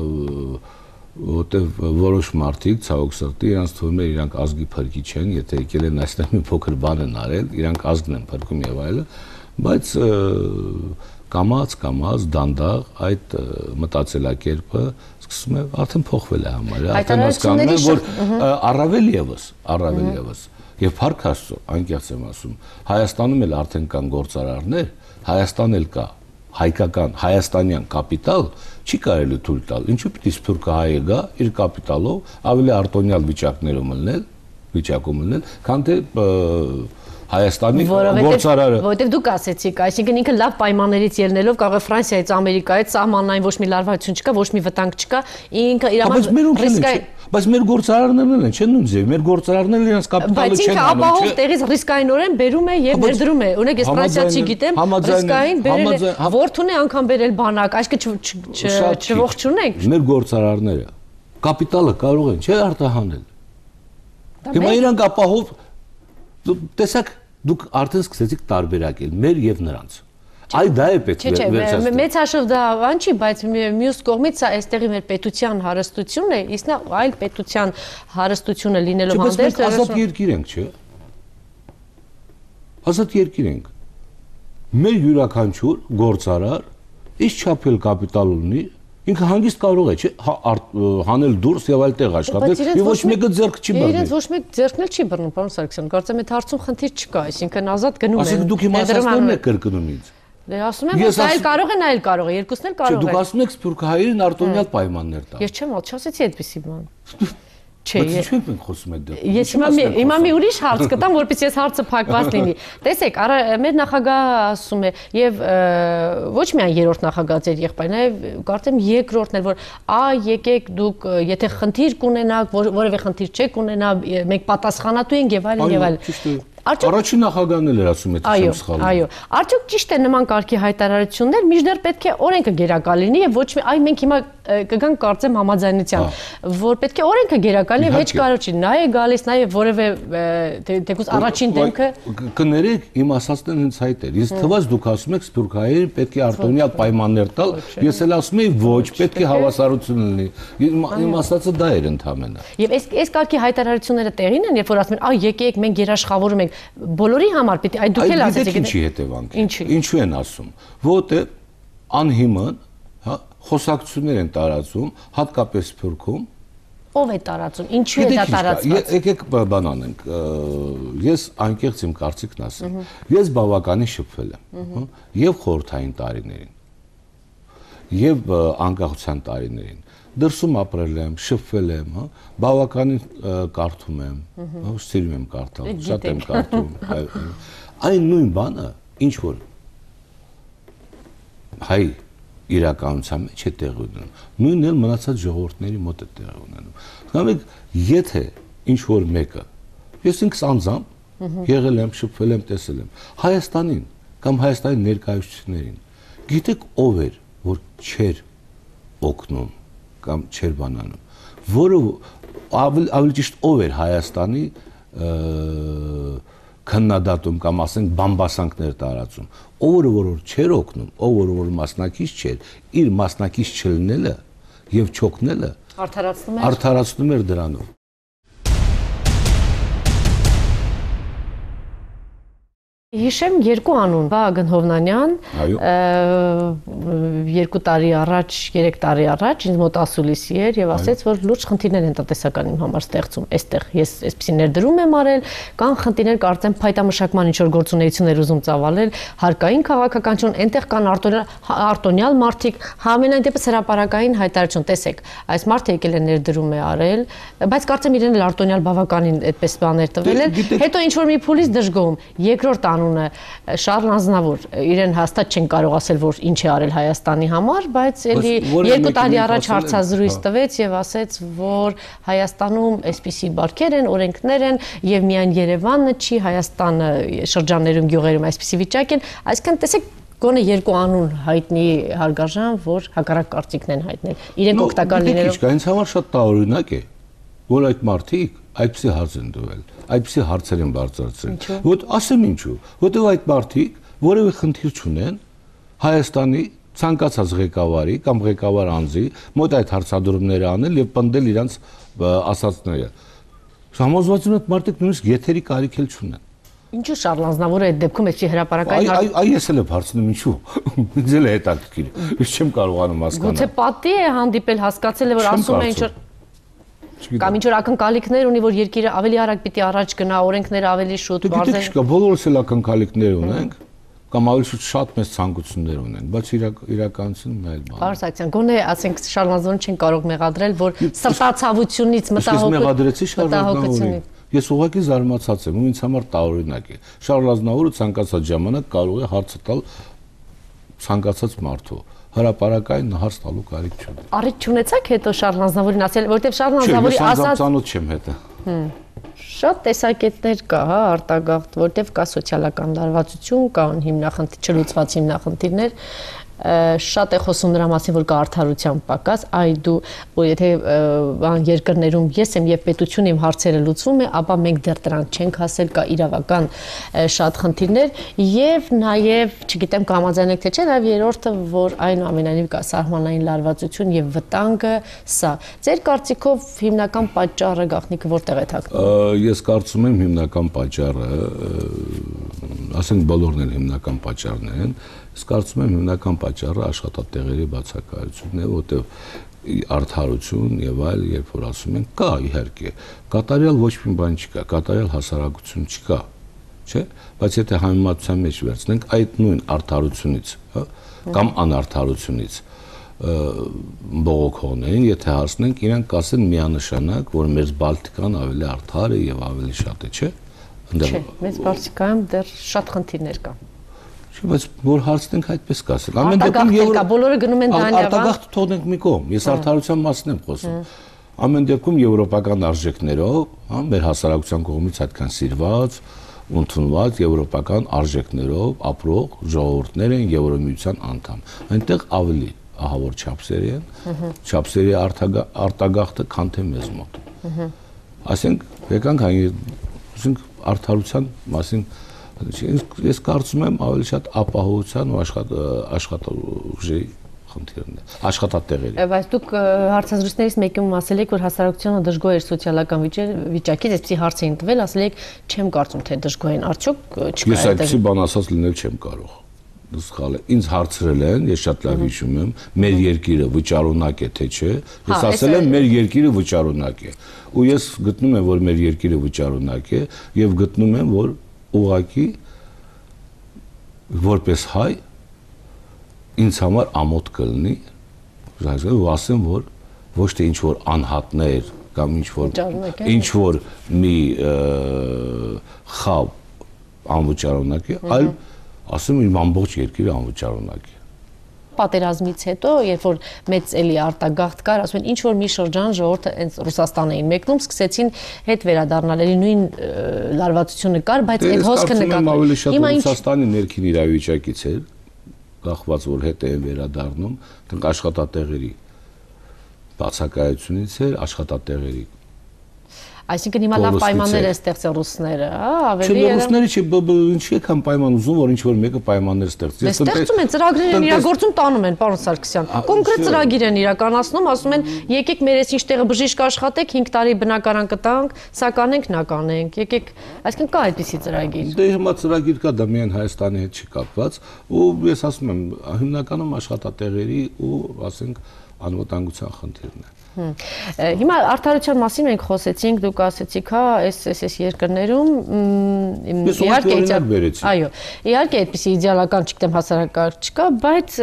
որտեղ որոշ մարդիկ ցավոք սրտի իրանց թվում է իրանք ազգի փրկիչ են, եթե եկել են այստեղ մի փոքր բան են արել, իրանք ազգն են փրկում եւ այլը, բայց կամած դանդաղ այդ մտածելակերպը սկսում է արդեն փոխվել է համարը, արդեն հասկանում է որ առավել եւս եւ փառք Աստծո, անկեղծ եմ ասում, Հայաստանում էլ արդեն կան գործարարներ, Հայաստան էլ կա հայկական հայաստանյան կապիտալ, չի կարելի թույլ տալ, ինչու պիտի սփյուռքահայը գա իր կապիտալով ավելի արտոնյալ վիճակում լինել, քան թե Հայաստանի գործարարը որովհետև դուք ասեցիք, այսինքն ինքը լավ պայմաններից ելնելով կարող է Ֆրանսիայից, Ամերիկայից սահմանային ոչ մի լարվածություն չկա, ոչ մի վտանգ չկա, ինքը իր համար ռիսկային բայց մեր գործարարներն են, չեն նույն ձև, մեր գործարարներն իրենց կապիտալը չեն անում, չէ՞։ Բայց ինքը ապահով տեղից ռիսկայինորեն բերում է եւ ներդրում է։ Օրինակ ես ֆրանսիացի գիտեմ, ռիսկային բերել է, որդուն է անգամ բերել բանակ, այսինքն չողջունենք։ Մեր գործարարները կապիտալը կարող են, չէ՞, արտահանել։ Հիմա իրանք ապահով տեսակ դուք արդեն սկսեցիք տարբերակել մեր եւ նրանց։ Այ դա է պետք վերջացնել։ Մեծ հաշվով դա բան չի, բայց մյուս կողմից սա այստեղի մեր պետության հարստությունն է, իսկ նա այլ պետության հարստությունը լինելով հանդերձ ազատ երկիր ենք, չէ՞։ Ազատ երկիր ենք։ Մեր յուրաքանչյուր գործարար ինչ չափել կապիտալ ունի, ինքը հանգիստ կարող է, չէ՞, հանել դուրս եւ այլտեղ աշխատել, եւ ոչ մեկը ձեռք չի բռնի։ Իրենց ոչ մեկ ձեռքն էլ չի բռնում, պարոն Սարգսյան, կարծեմ այդ հարցում խնդիր չկա, այսինքն ազատ գնում է։ Ասեք դուք հիմա ասացնում եք կրկնում ինձ։ Դե ասում եմ, որ այլ կարող է, այլ կարող է, երկուսն էլ կարող է։ Դուք ասում եք սփյուռքահայերին արտոնյալ պայմաններ տալ։ Ես չեմ, չասեցի այդպեսի բան։ Բայց ինչու ենք խոսում այդ դեպքում։ Ես հիմա մի ուրիշ հարց կտամ, որպեսզի այս հարցը փակված լինի։ Տեսեք, մեր նախագահը ասում է եւ ոչ միայն երրորդ նախագահ ձեր եղբայրն է, կարծեմ երկրորդն էլ, որ եկեք դուք, եթե խնդիր կունենաք, որևէ խնդիր չեք ունենա, մենք պատասխանատու ենք եւ այլն եւ այլն։ Առաջին նախագահն էլ էր ասում այդ չեմ սխալվում։ Այո, արդյոք ճիշտ է նման կարգի հայտարարություններ, մինչդեռ պետք է օրենքը գերակա լինի եւ ոչ մի մենք հիմա կգանք կարծեմ համաձայնության, որ պետք է օրենքը գերակա լինի, ոչ կարող չի նա է գալիս, նաեւ որևէ թեկուզ առաջին դեմքը կներեք, իմ ասածն հենց այդ էր։ Ես թվաց դուք ասում եք սփյուռքահայերին պետք է արտոնյալ պայմաններ տալ, ես էլ ասում եի ոչ, պետք է հավասարություն լինի։ Իմ ասածը դա էր ընդհանրապես։ Եվ այս կարգի հայտարարությունները տեղին են, երբ որ ասում են, եկեք մենք երաշխավորում ենք բոլորի համար պիտի այդ դուք էլ ասեցիք ինչի հետևանք ինչու են ասում որտե անհիմն խոսակցություններ են տարածում հատկապես Սփյուռքում ով է տարածում ինչու է դա տարածված եկեք բան անենք ես անկեղծ իմ կարծիքն ասեմ ես բավականին շփվել եմ եւ խորհրդային տարիներին եւ անկախության տարիներին դրսում ապրել եմ, շփվել եմ, բավականին կարդում եմ, սիրում եմ կարդալ, շատ եմ կարդում։ Այն նույն բանը, ինչ որ հայ իրականության մեջ է տեղի ունենում, նույնն էլ մնացած ժողովուրդների մոտ է տեղի ունենում։ Գիտեք, եթե ինչ որ մեկը, ես ինքս անձամբ եղել եմ, շփվել եմ, տեսել եմ, Հայաստանին կամ Հայաստանի ներկայացուցիչներին, գիտեք ով էր, որ չէր օգնում կամ չեր բանանում, որը ավելի ճիշտ ով էր Հայաստանի քննադատում կամ ասենք բամբասանքներ տարածում, ով որ չէր օգնում, ով որ մասնակից չէր, իր մասնակից չլինելը եւ չօգնելը արդարացնում էր դրանով։ Հիշեմ երկու անուն, Վահագն Հովնանյան, 2 տարի առաջ, 3 տարի առաջ ինձ մոտ ասուլիսի էր եւ ասեց, որ լուրջ խնդիրներ են տնտեսական իմ համար ստեղծում, այստեղ ես այսպեսի ներդրում եմ արել, կան խնդիրներ, կարծեմ փայտամշակման ինչ որ գործունեություններ ուզում ծավալել, հարկային քաղաքականություն, այնտեղ կան արտոնյալ մարդիկ, համենայն դեպս հրապարակային հայտարարություն, տեսեք, այս մարդը եկել է ներդրում է արել, բայց կարծեմ իրեն էլ արտոնյալ բավականին այդպես բաներ տվել են, հետո ինչ որ մի փուլից դժգոհում, երկրորդ անունը Շարլ Ազնավուր, իրեն հաստատ չեն կարող ասել, որ ինչ է արել Հայաստանի համար, բայց էլի 2 տարի առաջ հարցազրույց տվեց եւ ասեց, որ Հայաստանում այսպիսի բարքեր են, օրենքներ են եւ միայն Երևանը չի, Հայաստանը շրջաններում, գյուղերում այսպիսի վիճակ են, այսինքն տեսեք գոնե երկու անուն հայտնի հարգարժան, որ հակառակ կարծիքն են հայտնել։ Իրենք օգտակար լինելով։ Իսկ ինձ համար շատ տարօրինակ է, որ այդ մարդիկ այդպիսի հարց են տվել, այդպիսի հարցեր են բարձրացրել։ Ոտ ասեմ ինչու, որտեղ այդ մարդիկ որևէ խնդիր չունեն Հայաստանի ցանկացած ղեկավարի կամ ղեկավար անձի մոտ այդ հարցադրումները անել եւ պնդել իրանց ասածները։ Համոզված եմ, այդ մարդիկ նույնիսկ եթերի կարիք էլ չունեն։ Ինչու Շարլ Ազնավուրը այդ դեպքում էսի հրապարակային Այ ես էլ եմ հարցնում ինչու։ Ինձ էլ է հետաքրքիր։ Ես չեմ կարողանում հասկանալ։ Գուցե պատի է հանդիպել, հասկացել է, որ ասում է ինչ որ կամ ինչ որ ակնկալիքներ ունի, որ երկիրը ավելի արագ պիտի առաջ գնա, օրենքները ավելի շուտ բարձր։ Դե բոլորս էլ ակնկալիքներ ունենք, կամ ավելի շուտ շատ մեծ ցանկություններ ունենք, բայց իրականությունն այլ բան է։ Պարոն Սարգսյան, գոնե ասենք Շարլ Ազնավուրին չեն կարող մեղադրել, որ սրտացավությունից, մտահոգությունից Ես ուղղակի զարմացած եմ ու ինձ համար տարօրինակ է։ Շարլ Ազնավուրը ցանկացած ժամանակ կարող է հարց տալ ցանկացած մարդու։ Հրապարակային հարց տալու կարիք չունի։ Առիթ չունեցաք հետո Շարլ Ազնավուրին ասել, որտեւ Շարլ Ազնավուրի ասած ծանոթ չեմ հետը։ Շատ տեսակետներ կա, հա, արտագաղթ, որտեվ կա սոցիալական լարվածություն, կան հիմնախնդիր, չլուծված հիմնախնդիրներ, շատ է խոսում նրա մասին, որ կա արդարության պակաս, այ դու եթե երկրներում ես եմ եւ պետությունը իմ հարցերը լուծվում է, ապա մենք դեռ դրան չենք հասել, կա իրավական շատ խնդիրներ եւ նաեւ, չգիտեմ, կհամաձայնեք թե չէ, նաեւ երրորդը, որ այնուամենայնիվ կա սահմանային լարվածություն եւ վտանգը, սա։ Ձեր կարծիքով հիմնական պատճառը գաղտնիքը որտեղ է թաքնվում։ Ես կարծում եմ հիմնական պատճառը, ասենք բոլորն էլ հիմնական պատճառներ են, ես կարծում եմ հիմնական պատճառը աշխատատեղերի բացակայությունն է, որտեղ արդարություն եւ այլ, երբ որ ասում են, կա իհարկե, կատարյալ ոչ մի բան չկա, կատարյալ հասարակություն չկա, չէ՞, բայց եթե համեմատության մեջ վերցնենք այդ նույն արդարությունից, հա, կամ անարդարությունից, բողոքողներին, եթե հարցնենք, իրանք կասեն միանշանակ, որ մեր Բալտիկան ավելի արդար է եւ ավելի շատ է, չէ՞։ Չէ, մեծ Բալտիկայում դեռ շատ խնդիրներ կան։ Չէ, բայց որ հարցնենք այդպես կասեն։ Ամեն դեպքում բոլորը գնում են Դանիա։ Արտագաղթը թողնենք մի կողմ, ես արդարության մասին եմ խոսում։ Ամեն դեպքում եվրոպական արժեքներով, հա, մեր հասարակության կողմից այդքան սիրված, ընդունված եվրոպական արժեքներով ապրող ժողովուրդներ են Եվրոմիության անդամ։ Այնտեղ ավելի ահավոր չափսերի են, չափսերի արտագաղթը քան թե մեզ մոտ։ Ասենք, եկանք ասենք արդարության մասին, ես կարծում եմ ավելի շատ ապահովության ու աշխատուժի խնդիրն է, աշխատատեղերի։ Բայց դուք հարցազրույցներից մեկում ասել եք, որ հասարակությունը դժգոհ էր սոցիալական վիճակից, այսպեսի հարց էին տվել, ասել եք, չեմ կարծում, թե դժգոհ են, արդյոք չկա։ Ես այդպեսի բան ասած լինել չեմ կարող։ Սխալ է։ Ինձ հարցրել են, ես շատ լավ հիշում եմ, մեր երկիրը վճարունակ է, թե չէ։ Ես ասել եմ, մեր երկիրը վճարունակ է։ Ու ես գտնում եմ, որ մեր երկիրը վճարունակ է եւ գտնում եմ, որ ուղղակի որպես հայ ինձ համար ամոթ կլինի, ու ասեմ, որ ոչ թե ինչ-որ անհատներ կամ ինչ-որ մի խավ անվճարունակ է, այլ ասում իմ ամբողջ երկիրը անվճարունակ է։ Պատերազմից հետո, երբ որ մեծ էլի արտագաղթ կար, ասում են ինչ-որ մի շրջան ժողովուրդը հենց Ռուսաստան էին մեկնում, սկսեցին հետ վերադառնալ, էլի նույն լարվածությունը կար, բայց այդ հոսքը նկատվում։ Ավելի շատ Ռուսաստանի ներքին իրավիճակից էր կախված, որ հետ են վերադառնում, դրանք աշխատատեղերի բացակայությունից էր, աշխատատեղերի։ Այսինքն հիմա լավ պայմաններ են ստեղծել ռուսները, ավելի Չէ, ռուսները ինչի եկան պայման ուզում, որ ինչ-որ մեկը պայմաններ ստեղծի։ Ստեղծում են, ծրագրեր են իրագործում, տանում են, պարոն Սարգսյան։ Կոնկրետ ծրագիր են իրականացնում, ասում են, եկեք մեր այս ինչ տեղը բժիշկ աշխատեք, 5 տարի բնակարան կտանք, սա կանենք, նա կանենք։ Եկեք, այսինքն կա այդպիսի ծրագիր։ Դե հիմա ծրագիր կա, դա միայն Հայաստանի հետ չի կապված, ու ես ասում եմ, հիմնականում աշխատատեղերի ու, ասենք, անվտանգության խնդիրն է։ Հիմա արդարության մասին մենք խոսեցինք, դուք ասեցիք, հա, այս երկրներում իհարկե այդպիսի իդեալական, չգիտեմ, հասարակարգ չկա, բայց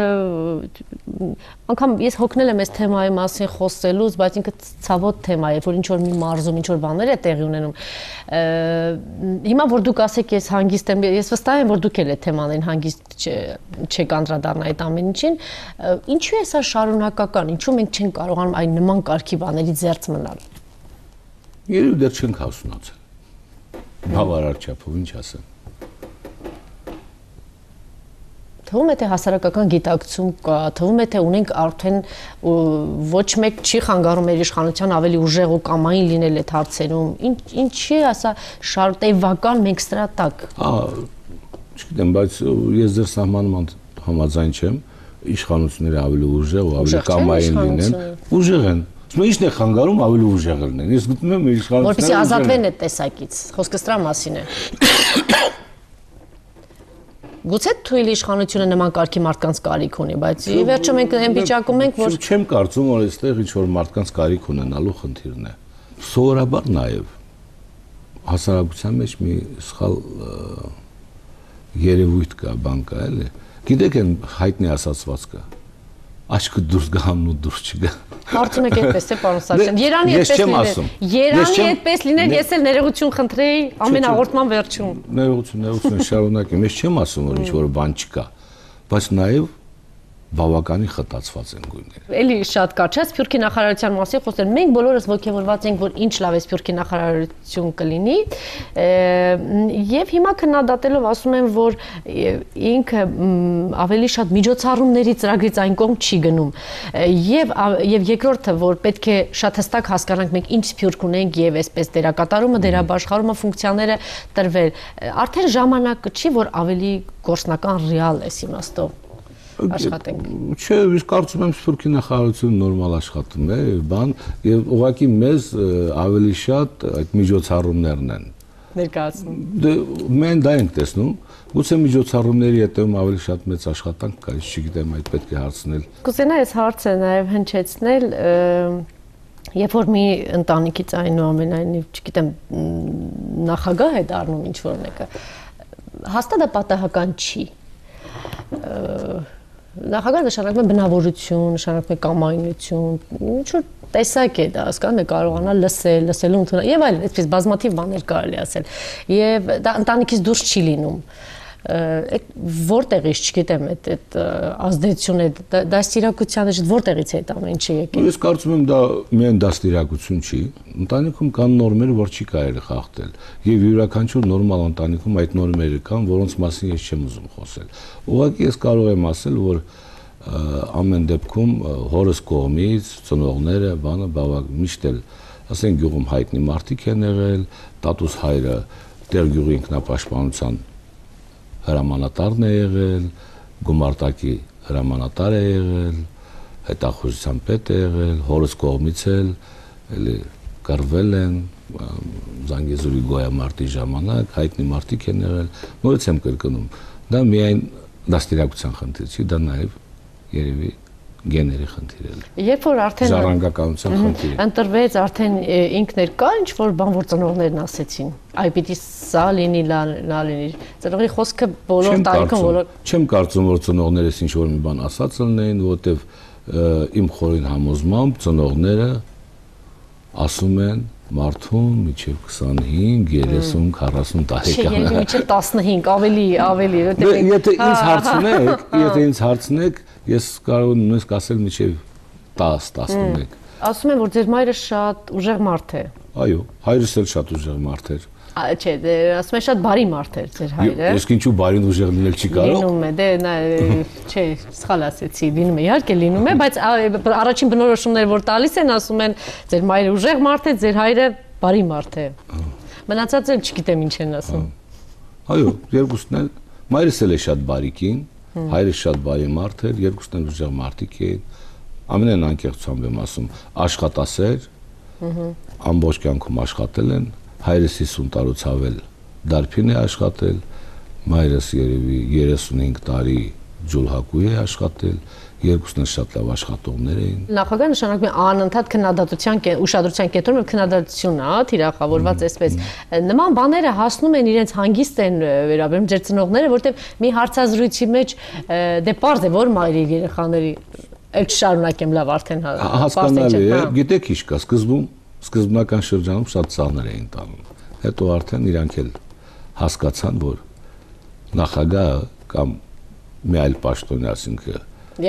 անգամ ես հոգնել եմ այս թեմայի մասին խոսելուց, բայց ինքը ցավոտ թեմա է, որ ինչ-որ մի մարզում, ինչ-որ բաներ է տեղի ունենում։ Հիմա որ դուք ասեք, ես հանգիստ եմ, ես վստահ եմ, որ դուք էլ այդ թեմաներին հանգիստ չեք անդրադառնա այդ ամեն ինչին, ինչու է սա շարունակական, ինչու մենք չենք կարողանում այն նման կարգի բաների ձեռք մնալ։ Երևի դեռ չենք հասունացել։ Բավարար չափով, ինչ ասեմ։ Թվում է թե հասարակական գիտակցում կա, թվում է թե ունենք արդեն ոչ մեկ չի խանգարում մեր իշխանության ավելի ուժեղ ու կամային լինել այդ հարցերում։ Ինչի է ասա շարտեվական մենք սրա տակ։ Չգիտեմ, բայց ես ձեր սահմանում համաձայն չեմ, իշխանությունները ավելի ուժեղ ու ավելի կամային լինեն, ուժեղ են։ Ինչն է խանգարում ավելի ուժեղ լինեն։ Ես գտնում եմ իշխանությունները որպեսզի ազատվեն այդ տեսակից։ Խոսքը սրա մասին է։ Գուցե թույլ իշխանությունը նման կարգի մարդկանց կարիք ունի, բայց ի վերջո մենք այն վիճակում ենք, որ չեմ կարծում, որ այստեղ ինչ-որ մարդկանց կարիք ունենալու խնդիրն է։ Սովորաբար նաև հասարակության մեջ մի սխալ երևույթ կա, բան կա, էլի։ Գիտեք այն հայտնի ասացվածքը, աչքը դուրս գահանն ու դուրս չգա։ Կարծում եք այդպես է, պարոն Սարգսյան։ Երանի այդպես լիներ, ես էլ ներողություն խնդրեի ամեն հաղորդման վերջում։ Ներողություն շարունակեմ, ես չեմ ասում, որ ինչ-որ բան չկա, բայց նաև բավականին խտացված են գույները։ Էլի շատ կար, չէ՞, Սփյուռքի նախարարության մասին խոսել։ Մենք բոլորս ողջևորված ենք, որ ինչ լավ է Սփյուռքի նախարարություն կլինի, եւ հիմա քննադատելով ասում եմ, որ ինքը ավելի շատ միջոցառումների ծրագրից այն կողմ չի գնում։ Եվ երկրորդը, որ պետք է շատ հստակ հասկանանք մենք ինչ Սփյուռք ունենք եւ այսպես դերակատարումը, դերաբաշխարումը, ֆունկցիաները տրվել։ Արդեն ժամանակը չի, որ ավելի գործնական ռեալ է իմաստով աշխատենք։ Չէ, ես կարծում եմ Սփյուռքի նախարարությունը նորմալ աշխատում է, բան, եւ ուղղակի մեզ ավելի շատ այդ միջոցառումներն են ներկայացնում։ Դե մենք դա ենք տեսնում, գուցե միջոցառումների հետևում ավելի շատ մեծ աշխատանք կա, ես չգիտեմ, այդ պետք է հարցնել։ Կուզենայի այս հարցը նաեւ հնչեցնել, երբ որ մի ընտանիքից այնուամենայնիվ, չգիտեմ, նախագահ է դառնում ինչ որ մեկը, հաստատ է պատահական չի։ Նախագահ նշանակում է բնավորություն, նշանակում է կամայնություն, ինչ-որ տեսակ է դա, հասկանում եք, կարողանալ լսել, լսելու ընդունել, եւ այլն, այսպես բազմաթիվ բաներ կարելի ասել։ Եվ դա ընտանիքից դուրս չի լինում։ Որտեղից, չգիտեմ, այդ ազդեցությունը, դաստիարակությանը որտեղից է այդ ամեն ինչը եկել։ Ես կարծում եմ դա միայն դաստիարակություն չի, ընտանիքում կան նորմեր, որ չի կարելի խախտել, եւ յուրաքանչյուր նորմալ ընտանիքում այդ նորմերը կան, որոնց մասին ես չեմ ուզում խոսել։ Ուղղակի ես կարող եմ ասել, որ ամեն դեպքում հորս կողմից ծնողները բանը բավական միշտ էլ, ասենք, գյուղում հայտնի մարդիկ են եղել, տատուս հայրը դեր գյուղի ինքնապաշտպանության հրամանատարն է եղել, գումարտակի հրամանատար է եղել, հետախուզության պետ է եղել, հորս կողմից էլ էլի կռվել են Զանգեզուրի գոյամարտի ժամանակ, հայտնի մարդիկ են եղել, նորից եմ կրկնում, դա միայն դաստիարակության խնդիր չի, դա նաև երևի գեների խնդիր է։ Երբ որ արդեն ժառանգականության խնդիր է։ Ընտրվեց արդեն ինքն էր կա ինչ որ բան որ ծնողներն ասեցին։ Այ պիտի սա լինի, նա լինի։ Ծնողի խոսքը բոլոր տարիքում բոլոր Չեմ կարծում որ ծնողներս ինչ որ մի բան ասած լինեն, որովհետև իմ խորին համոզմամբ ծնողները ասում են մարդուն միջև 25, 30, 40 տարեկան։ Չէ, միջև 15, ավելի, Եթե ինձ հարցնեք, ես կարող եմ նույնիսկ ասել միջև 10, 11։ Ասում են, որ ձեր մայրը շատ ուժեղ մարդ է։ Այո, հայրս էլ շատ ուժեղ մարդ էր։ Չէ, ասում են շատ բարի մարդ էր ձեր հայրը։ Ես ինչու բարին ուժեղ լինել չի կարող։ Լինում է, չէ, սխալ ասեցի, լինում է, իհարկե լինում է, բայց առաջին բնորոշումները որ տալիս են, ասում են ձեր մայրը ուժեղ մարդ է, ձեր հայրը բարի մարդ է։ Մնացածը չգիտեմ ինչ են ասում։ Այո, երկուսն էլ, մայրս էլ է շատ բարիկին, հայրս շատ բարի մարդ էր, երկուսն էլ ուժեղ մարդիկ էին։ Ամենայն անկեղծությամբ եմ ասում, աշխատասեր, ամբողջ կյանքում աշխատել են, հայրս 50 տարուց ավել դարբին է աշխատել, մայրս երևի 35 տարի ջուլհակուի է աշխատել, երկուսն էլ շատ լավ աշխատողներ էին։ Նախագահ նշանակում է անընդհատ քննադատության ուշադրության կենտրոնում քննադատությունը, թիրախավորված այսպես։ Նման բաները հասնում են իրենց հանգիստ են վերաբերում ձեր ծնողները, որտեղ մի հարցազրույցի մեջ դե պարզ է, որ մայրի երեխաների էլ չշարունակեմ լավ արդեն հասկանալի է, գիտեք ինչ կա, սկզբնական շրջանում շատ ծանր էին տանում։ Հետո արդեն իրանք էլ հասկացան, որ նախագահը կամ մի այլ պաշտոնյա, ասինքն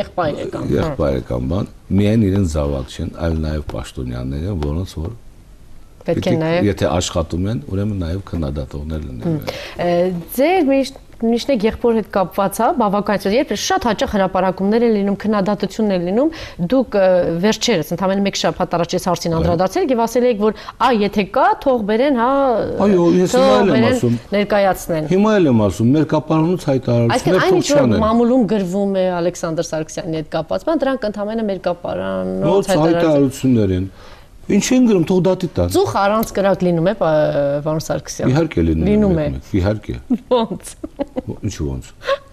եղբայրը կամ բան, միայն իրեն զավակ չեն, այլ նաև պաշտոնյաներ են, որոնց որ պետք է նաև եթե աշխատում են, ուրեմն նաև քննադատողներ լինեն։ Ձեր միշտ եղբոր հետ կապված է, բավականին, երբ շատ հաճախ հրապարակումներ են լինում, քննադատություններ են լինում, դուք վերջերս ընդամենը մեկ շաբաթ առաջ ես հարցին անդրադարձել եք եւ ասել եք, որ եթե կա, թող բերեն, հա։ Այո, ես հիմա եմ ասում, ներկայացնեն։ Հիմա եմ ասում, մեր կապանունից հայտարարություններ թող չանեն։ Այսինքն մամուլում գրվում է Ալեքսանդր Սարգսյանի հետ կապված, բան դրանք ընդամենը մեր կապարանից հայտարարություններ են։ Ինչ են գրում, թող դատի տան։ Ծուխ առանց կրակ լինում է, պարոն Սարգսյան։ Իհարկե լինում է։ Իհարկե։ Ոնց։ Ինչու ոնց։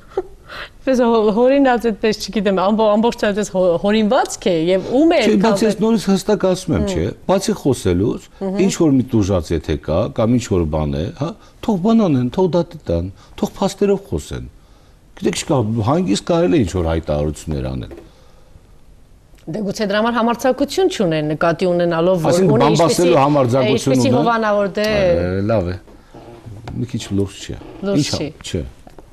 Պես հորինած այդպես, չգիտեմ, ամբողջ այդպես հորինվածք է եւ ում է։ Չէ, բայց ես նորից հստակ ասում եմ, չէ, բացի խոսելուց, ինչ որ մի տուժած եթե կա, կամ ինչ որ բան է, հա, թող բան անեն, թող դատի տան, թող փաստերով խոսեն։ Գիտեք, չկա, հանգիստ կարելի է ինչ որ հայտարարություններ անել։ Դե գուցե դրա համար համարձակություն չունեն, նկատի ունենալով, որ ունի ինչպեսի հովանավոր դե։ Լավ է։ Մի քիչ լուրջ չէ։ Լուրջ չի։ Չէ։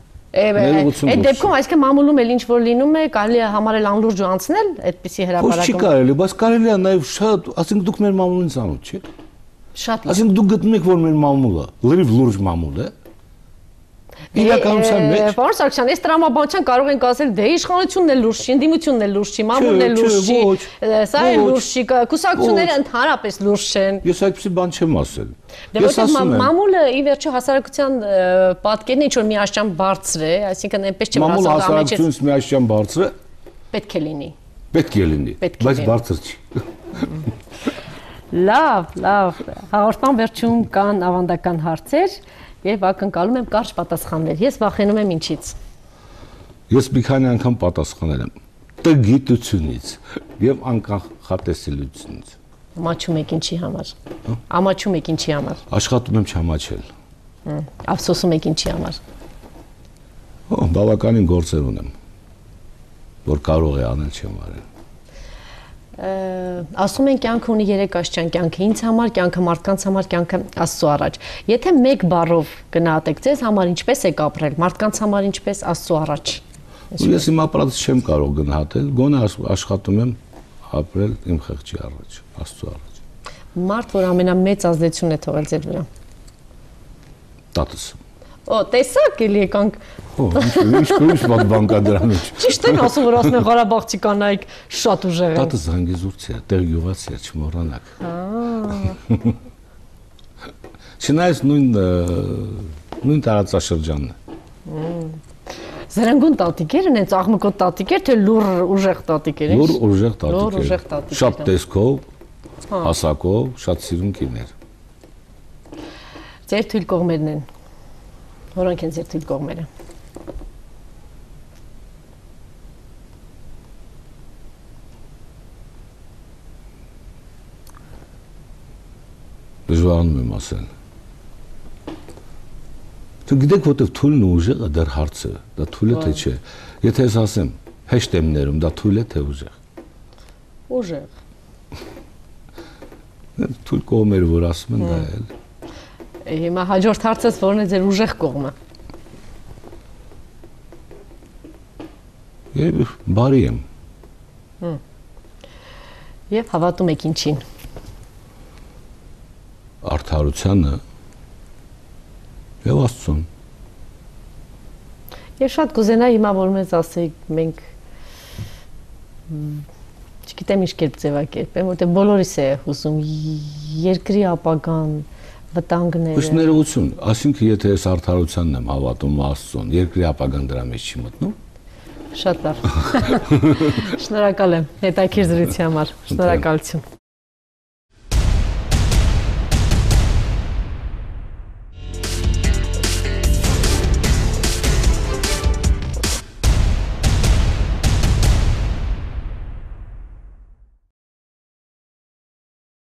Այդ դեպքում այսինքն մամուլում էլ ինչ որ լինում է, կարելի է համարել անլուրջ ու անցնել այդպիսի հրապարակում։ Ոչ չի կարելի, բայց կարելի է նաև շատ, ասենք դուք մեր մամուլին ծանոթ չեք։ Շատ լավ։ Ասենք դուք գտնում եք, որ մեր մամուլը լրիվ լուրջ մամուլ է։ Իրականության մեջ։ Պարոն Սարգսյան, այս տրամաբանության կարող ենք ասել, դե իշխանությունն էլ լուրջ չի, ընդդիմությունն էլ լուրջ չի, մամուլն էլ լուրջ չի, սա էլ լուրջ չի, կուսակցությունները ընդհանրապես լուրջ չեն։ Ես այդպեսի բան չեմ ասել։ Դե որտեղ մամուլը ի վերջո հասարակության պատկերն է, ինչ որ միաշճան բարձր է, այսինքն այնպես չէ, որ հասարակությունից միաշճան բարձր է։ Պետք է լինի։ Պետք է լինի, բայց բարձր չի։ Լավ, հաղորդման վերջում կան ավանդական հարցեր։ Եվ ակնկալում եմ կարճ պատասխաններ։ Ես վախենում եմ ինչից։ Ես մի քանի անգամ պատասխանել եմ տգիտությունից եւ անկանխատեսելիությունից։ Ամաչում եք ինչի համար։ Ամաչում եք ինչի համար։ Աշխատում եմ չամաչել։ Ափսոսում եք ինչի համար։ Բավականին գործեր ունեմ։ որ կարող է անել, չեմ արել։ Ասում են կյանքը ունի 3 աստիճան, կյանքը ինձ համար, կյանքը մարդկանց համար, կյանքը Աստծո առաջ։ Եթե մեկ բառով գնահատեք ձեզ համար ինչպես եք ապրել, մարդկանց համար ինչպես, Աստծո առաջ։ Ես իմ ապրածը չեմ կարող գնահատել, գոնե աշխատում եմ ապրել իմ խղճի առաջ, Աստծո առաջ։ Մարդ, որ ամենամեծ ազդեցություն է թողել ձեր վրա։ Տատս։ Օ, տեսակ էլի եկանք։ Ինչ բան կա դրա մեջ։ Ճիշտ են ասում, որ ասում են Ղարաբաղցի կանայք շատ ուժեղ են։ Տատս Զանգեզուրցի է, տեղ գյուղացի է, չմոռանաք։ Չնայած նույն տարածաշրջանն է։ Զրնգուն տատիկեր են, հենց աղմկոտ տատիկեր, թե լուր ուժեղ տատիկեր են։ Լուր ուժեղ տատիկեր։ Շատ տեսքով, հասակով, շատ սիրուն կիներ։ Ձեր թույլ կողմերն են։ Որոնք են ձեր թույլ կողմերը։ Դժվարանում եմ ասել։ Գիտեք, որտեղ թույլն ու ուժեղը դեռ հարց է, դա թույլ է թե չէ։ Եթե ես ասեմ, հեշտ եմ ներում, դա թույլ է թե ուժեղ։ Ուժեղ։ Թույլ կողմերը, որ ասում են, դա է։ Հիմա հաջորդ հարցս որն է ձեր ուժեղ կողմը։ Եվ բարի եմ։ Եվ հավատում եք ինչին։ Արդարությանը եւ Աստծուն։ Եվ շատ կուզենայի հիմա որ մեզ ասեիք մենք չգիտեմ ինչ կերպ ձևակերպեմ, որտեղ բոլորիս է հուսում երկրի ապագան, վտանգները։ Ոչ ներողություն, ասինքն եթե ես արդարությանն եմ հավատում Աստծուն, երկրի ապագան դրա մեջ չի մտնում։ Շատ լավ։ Շնորհակալ եմ հետաքրքիր զրույցի համար։ Շնորհակալություն։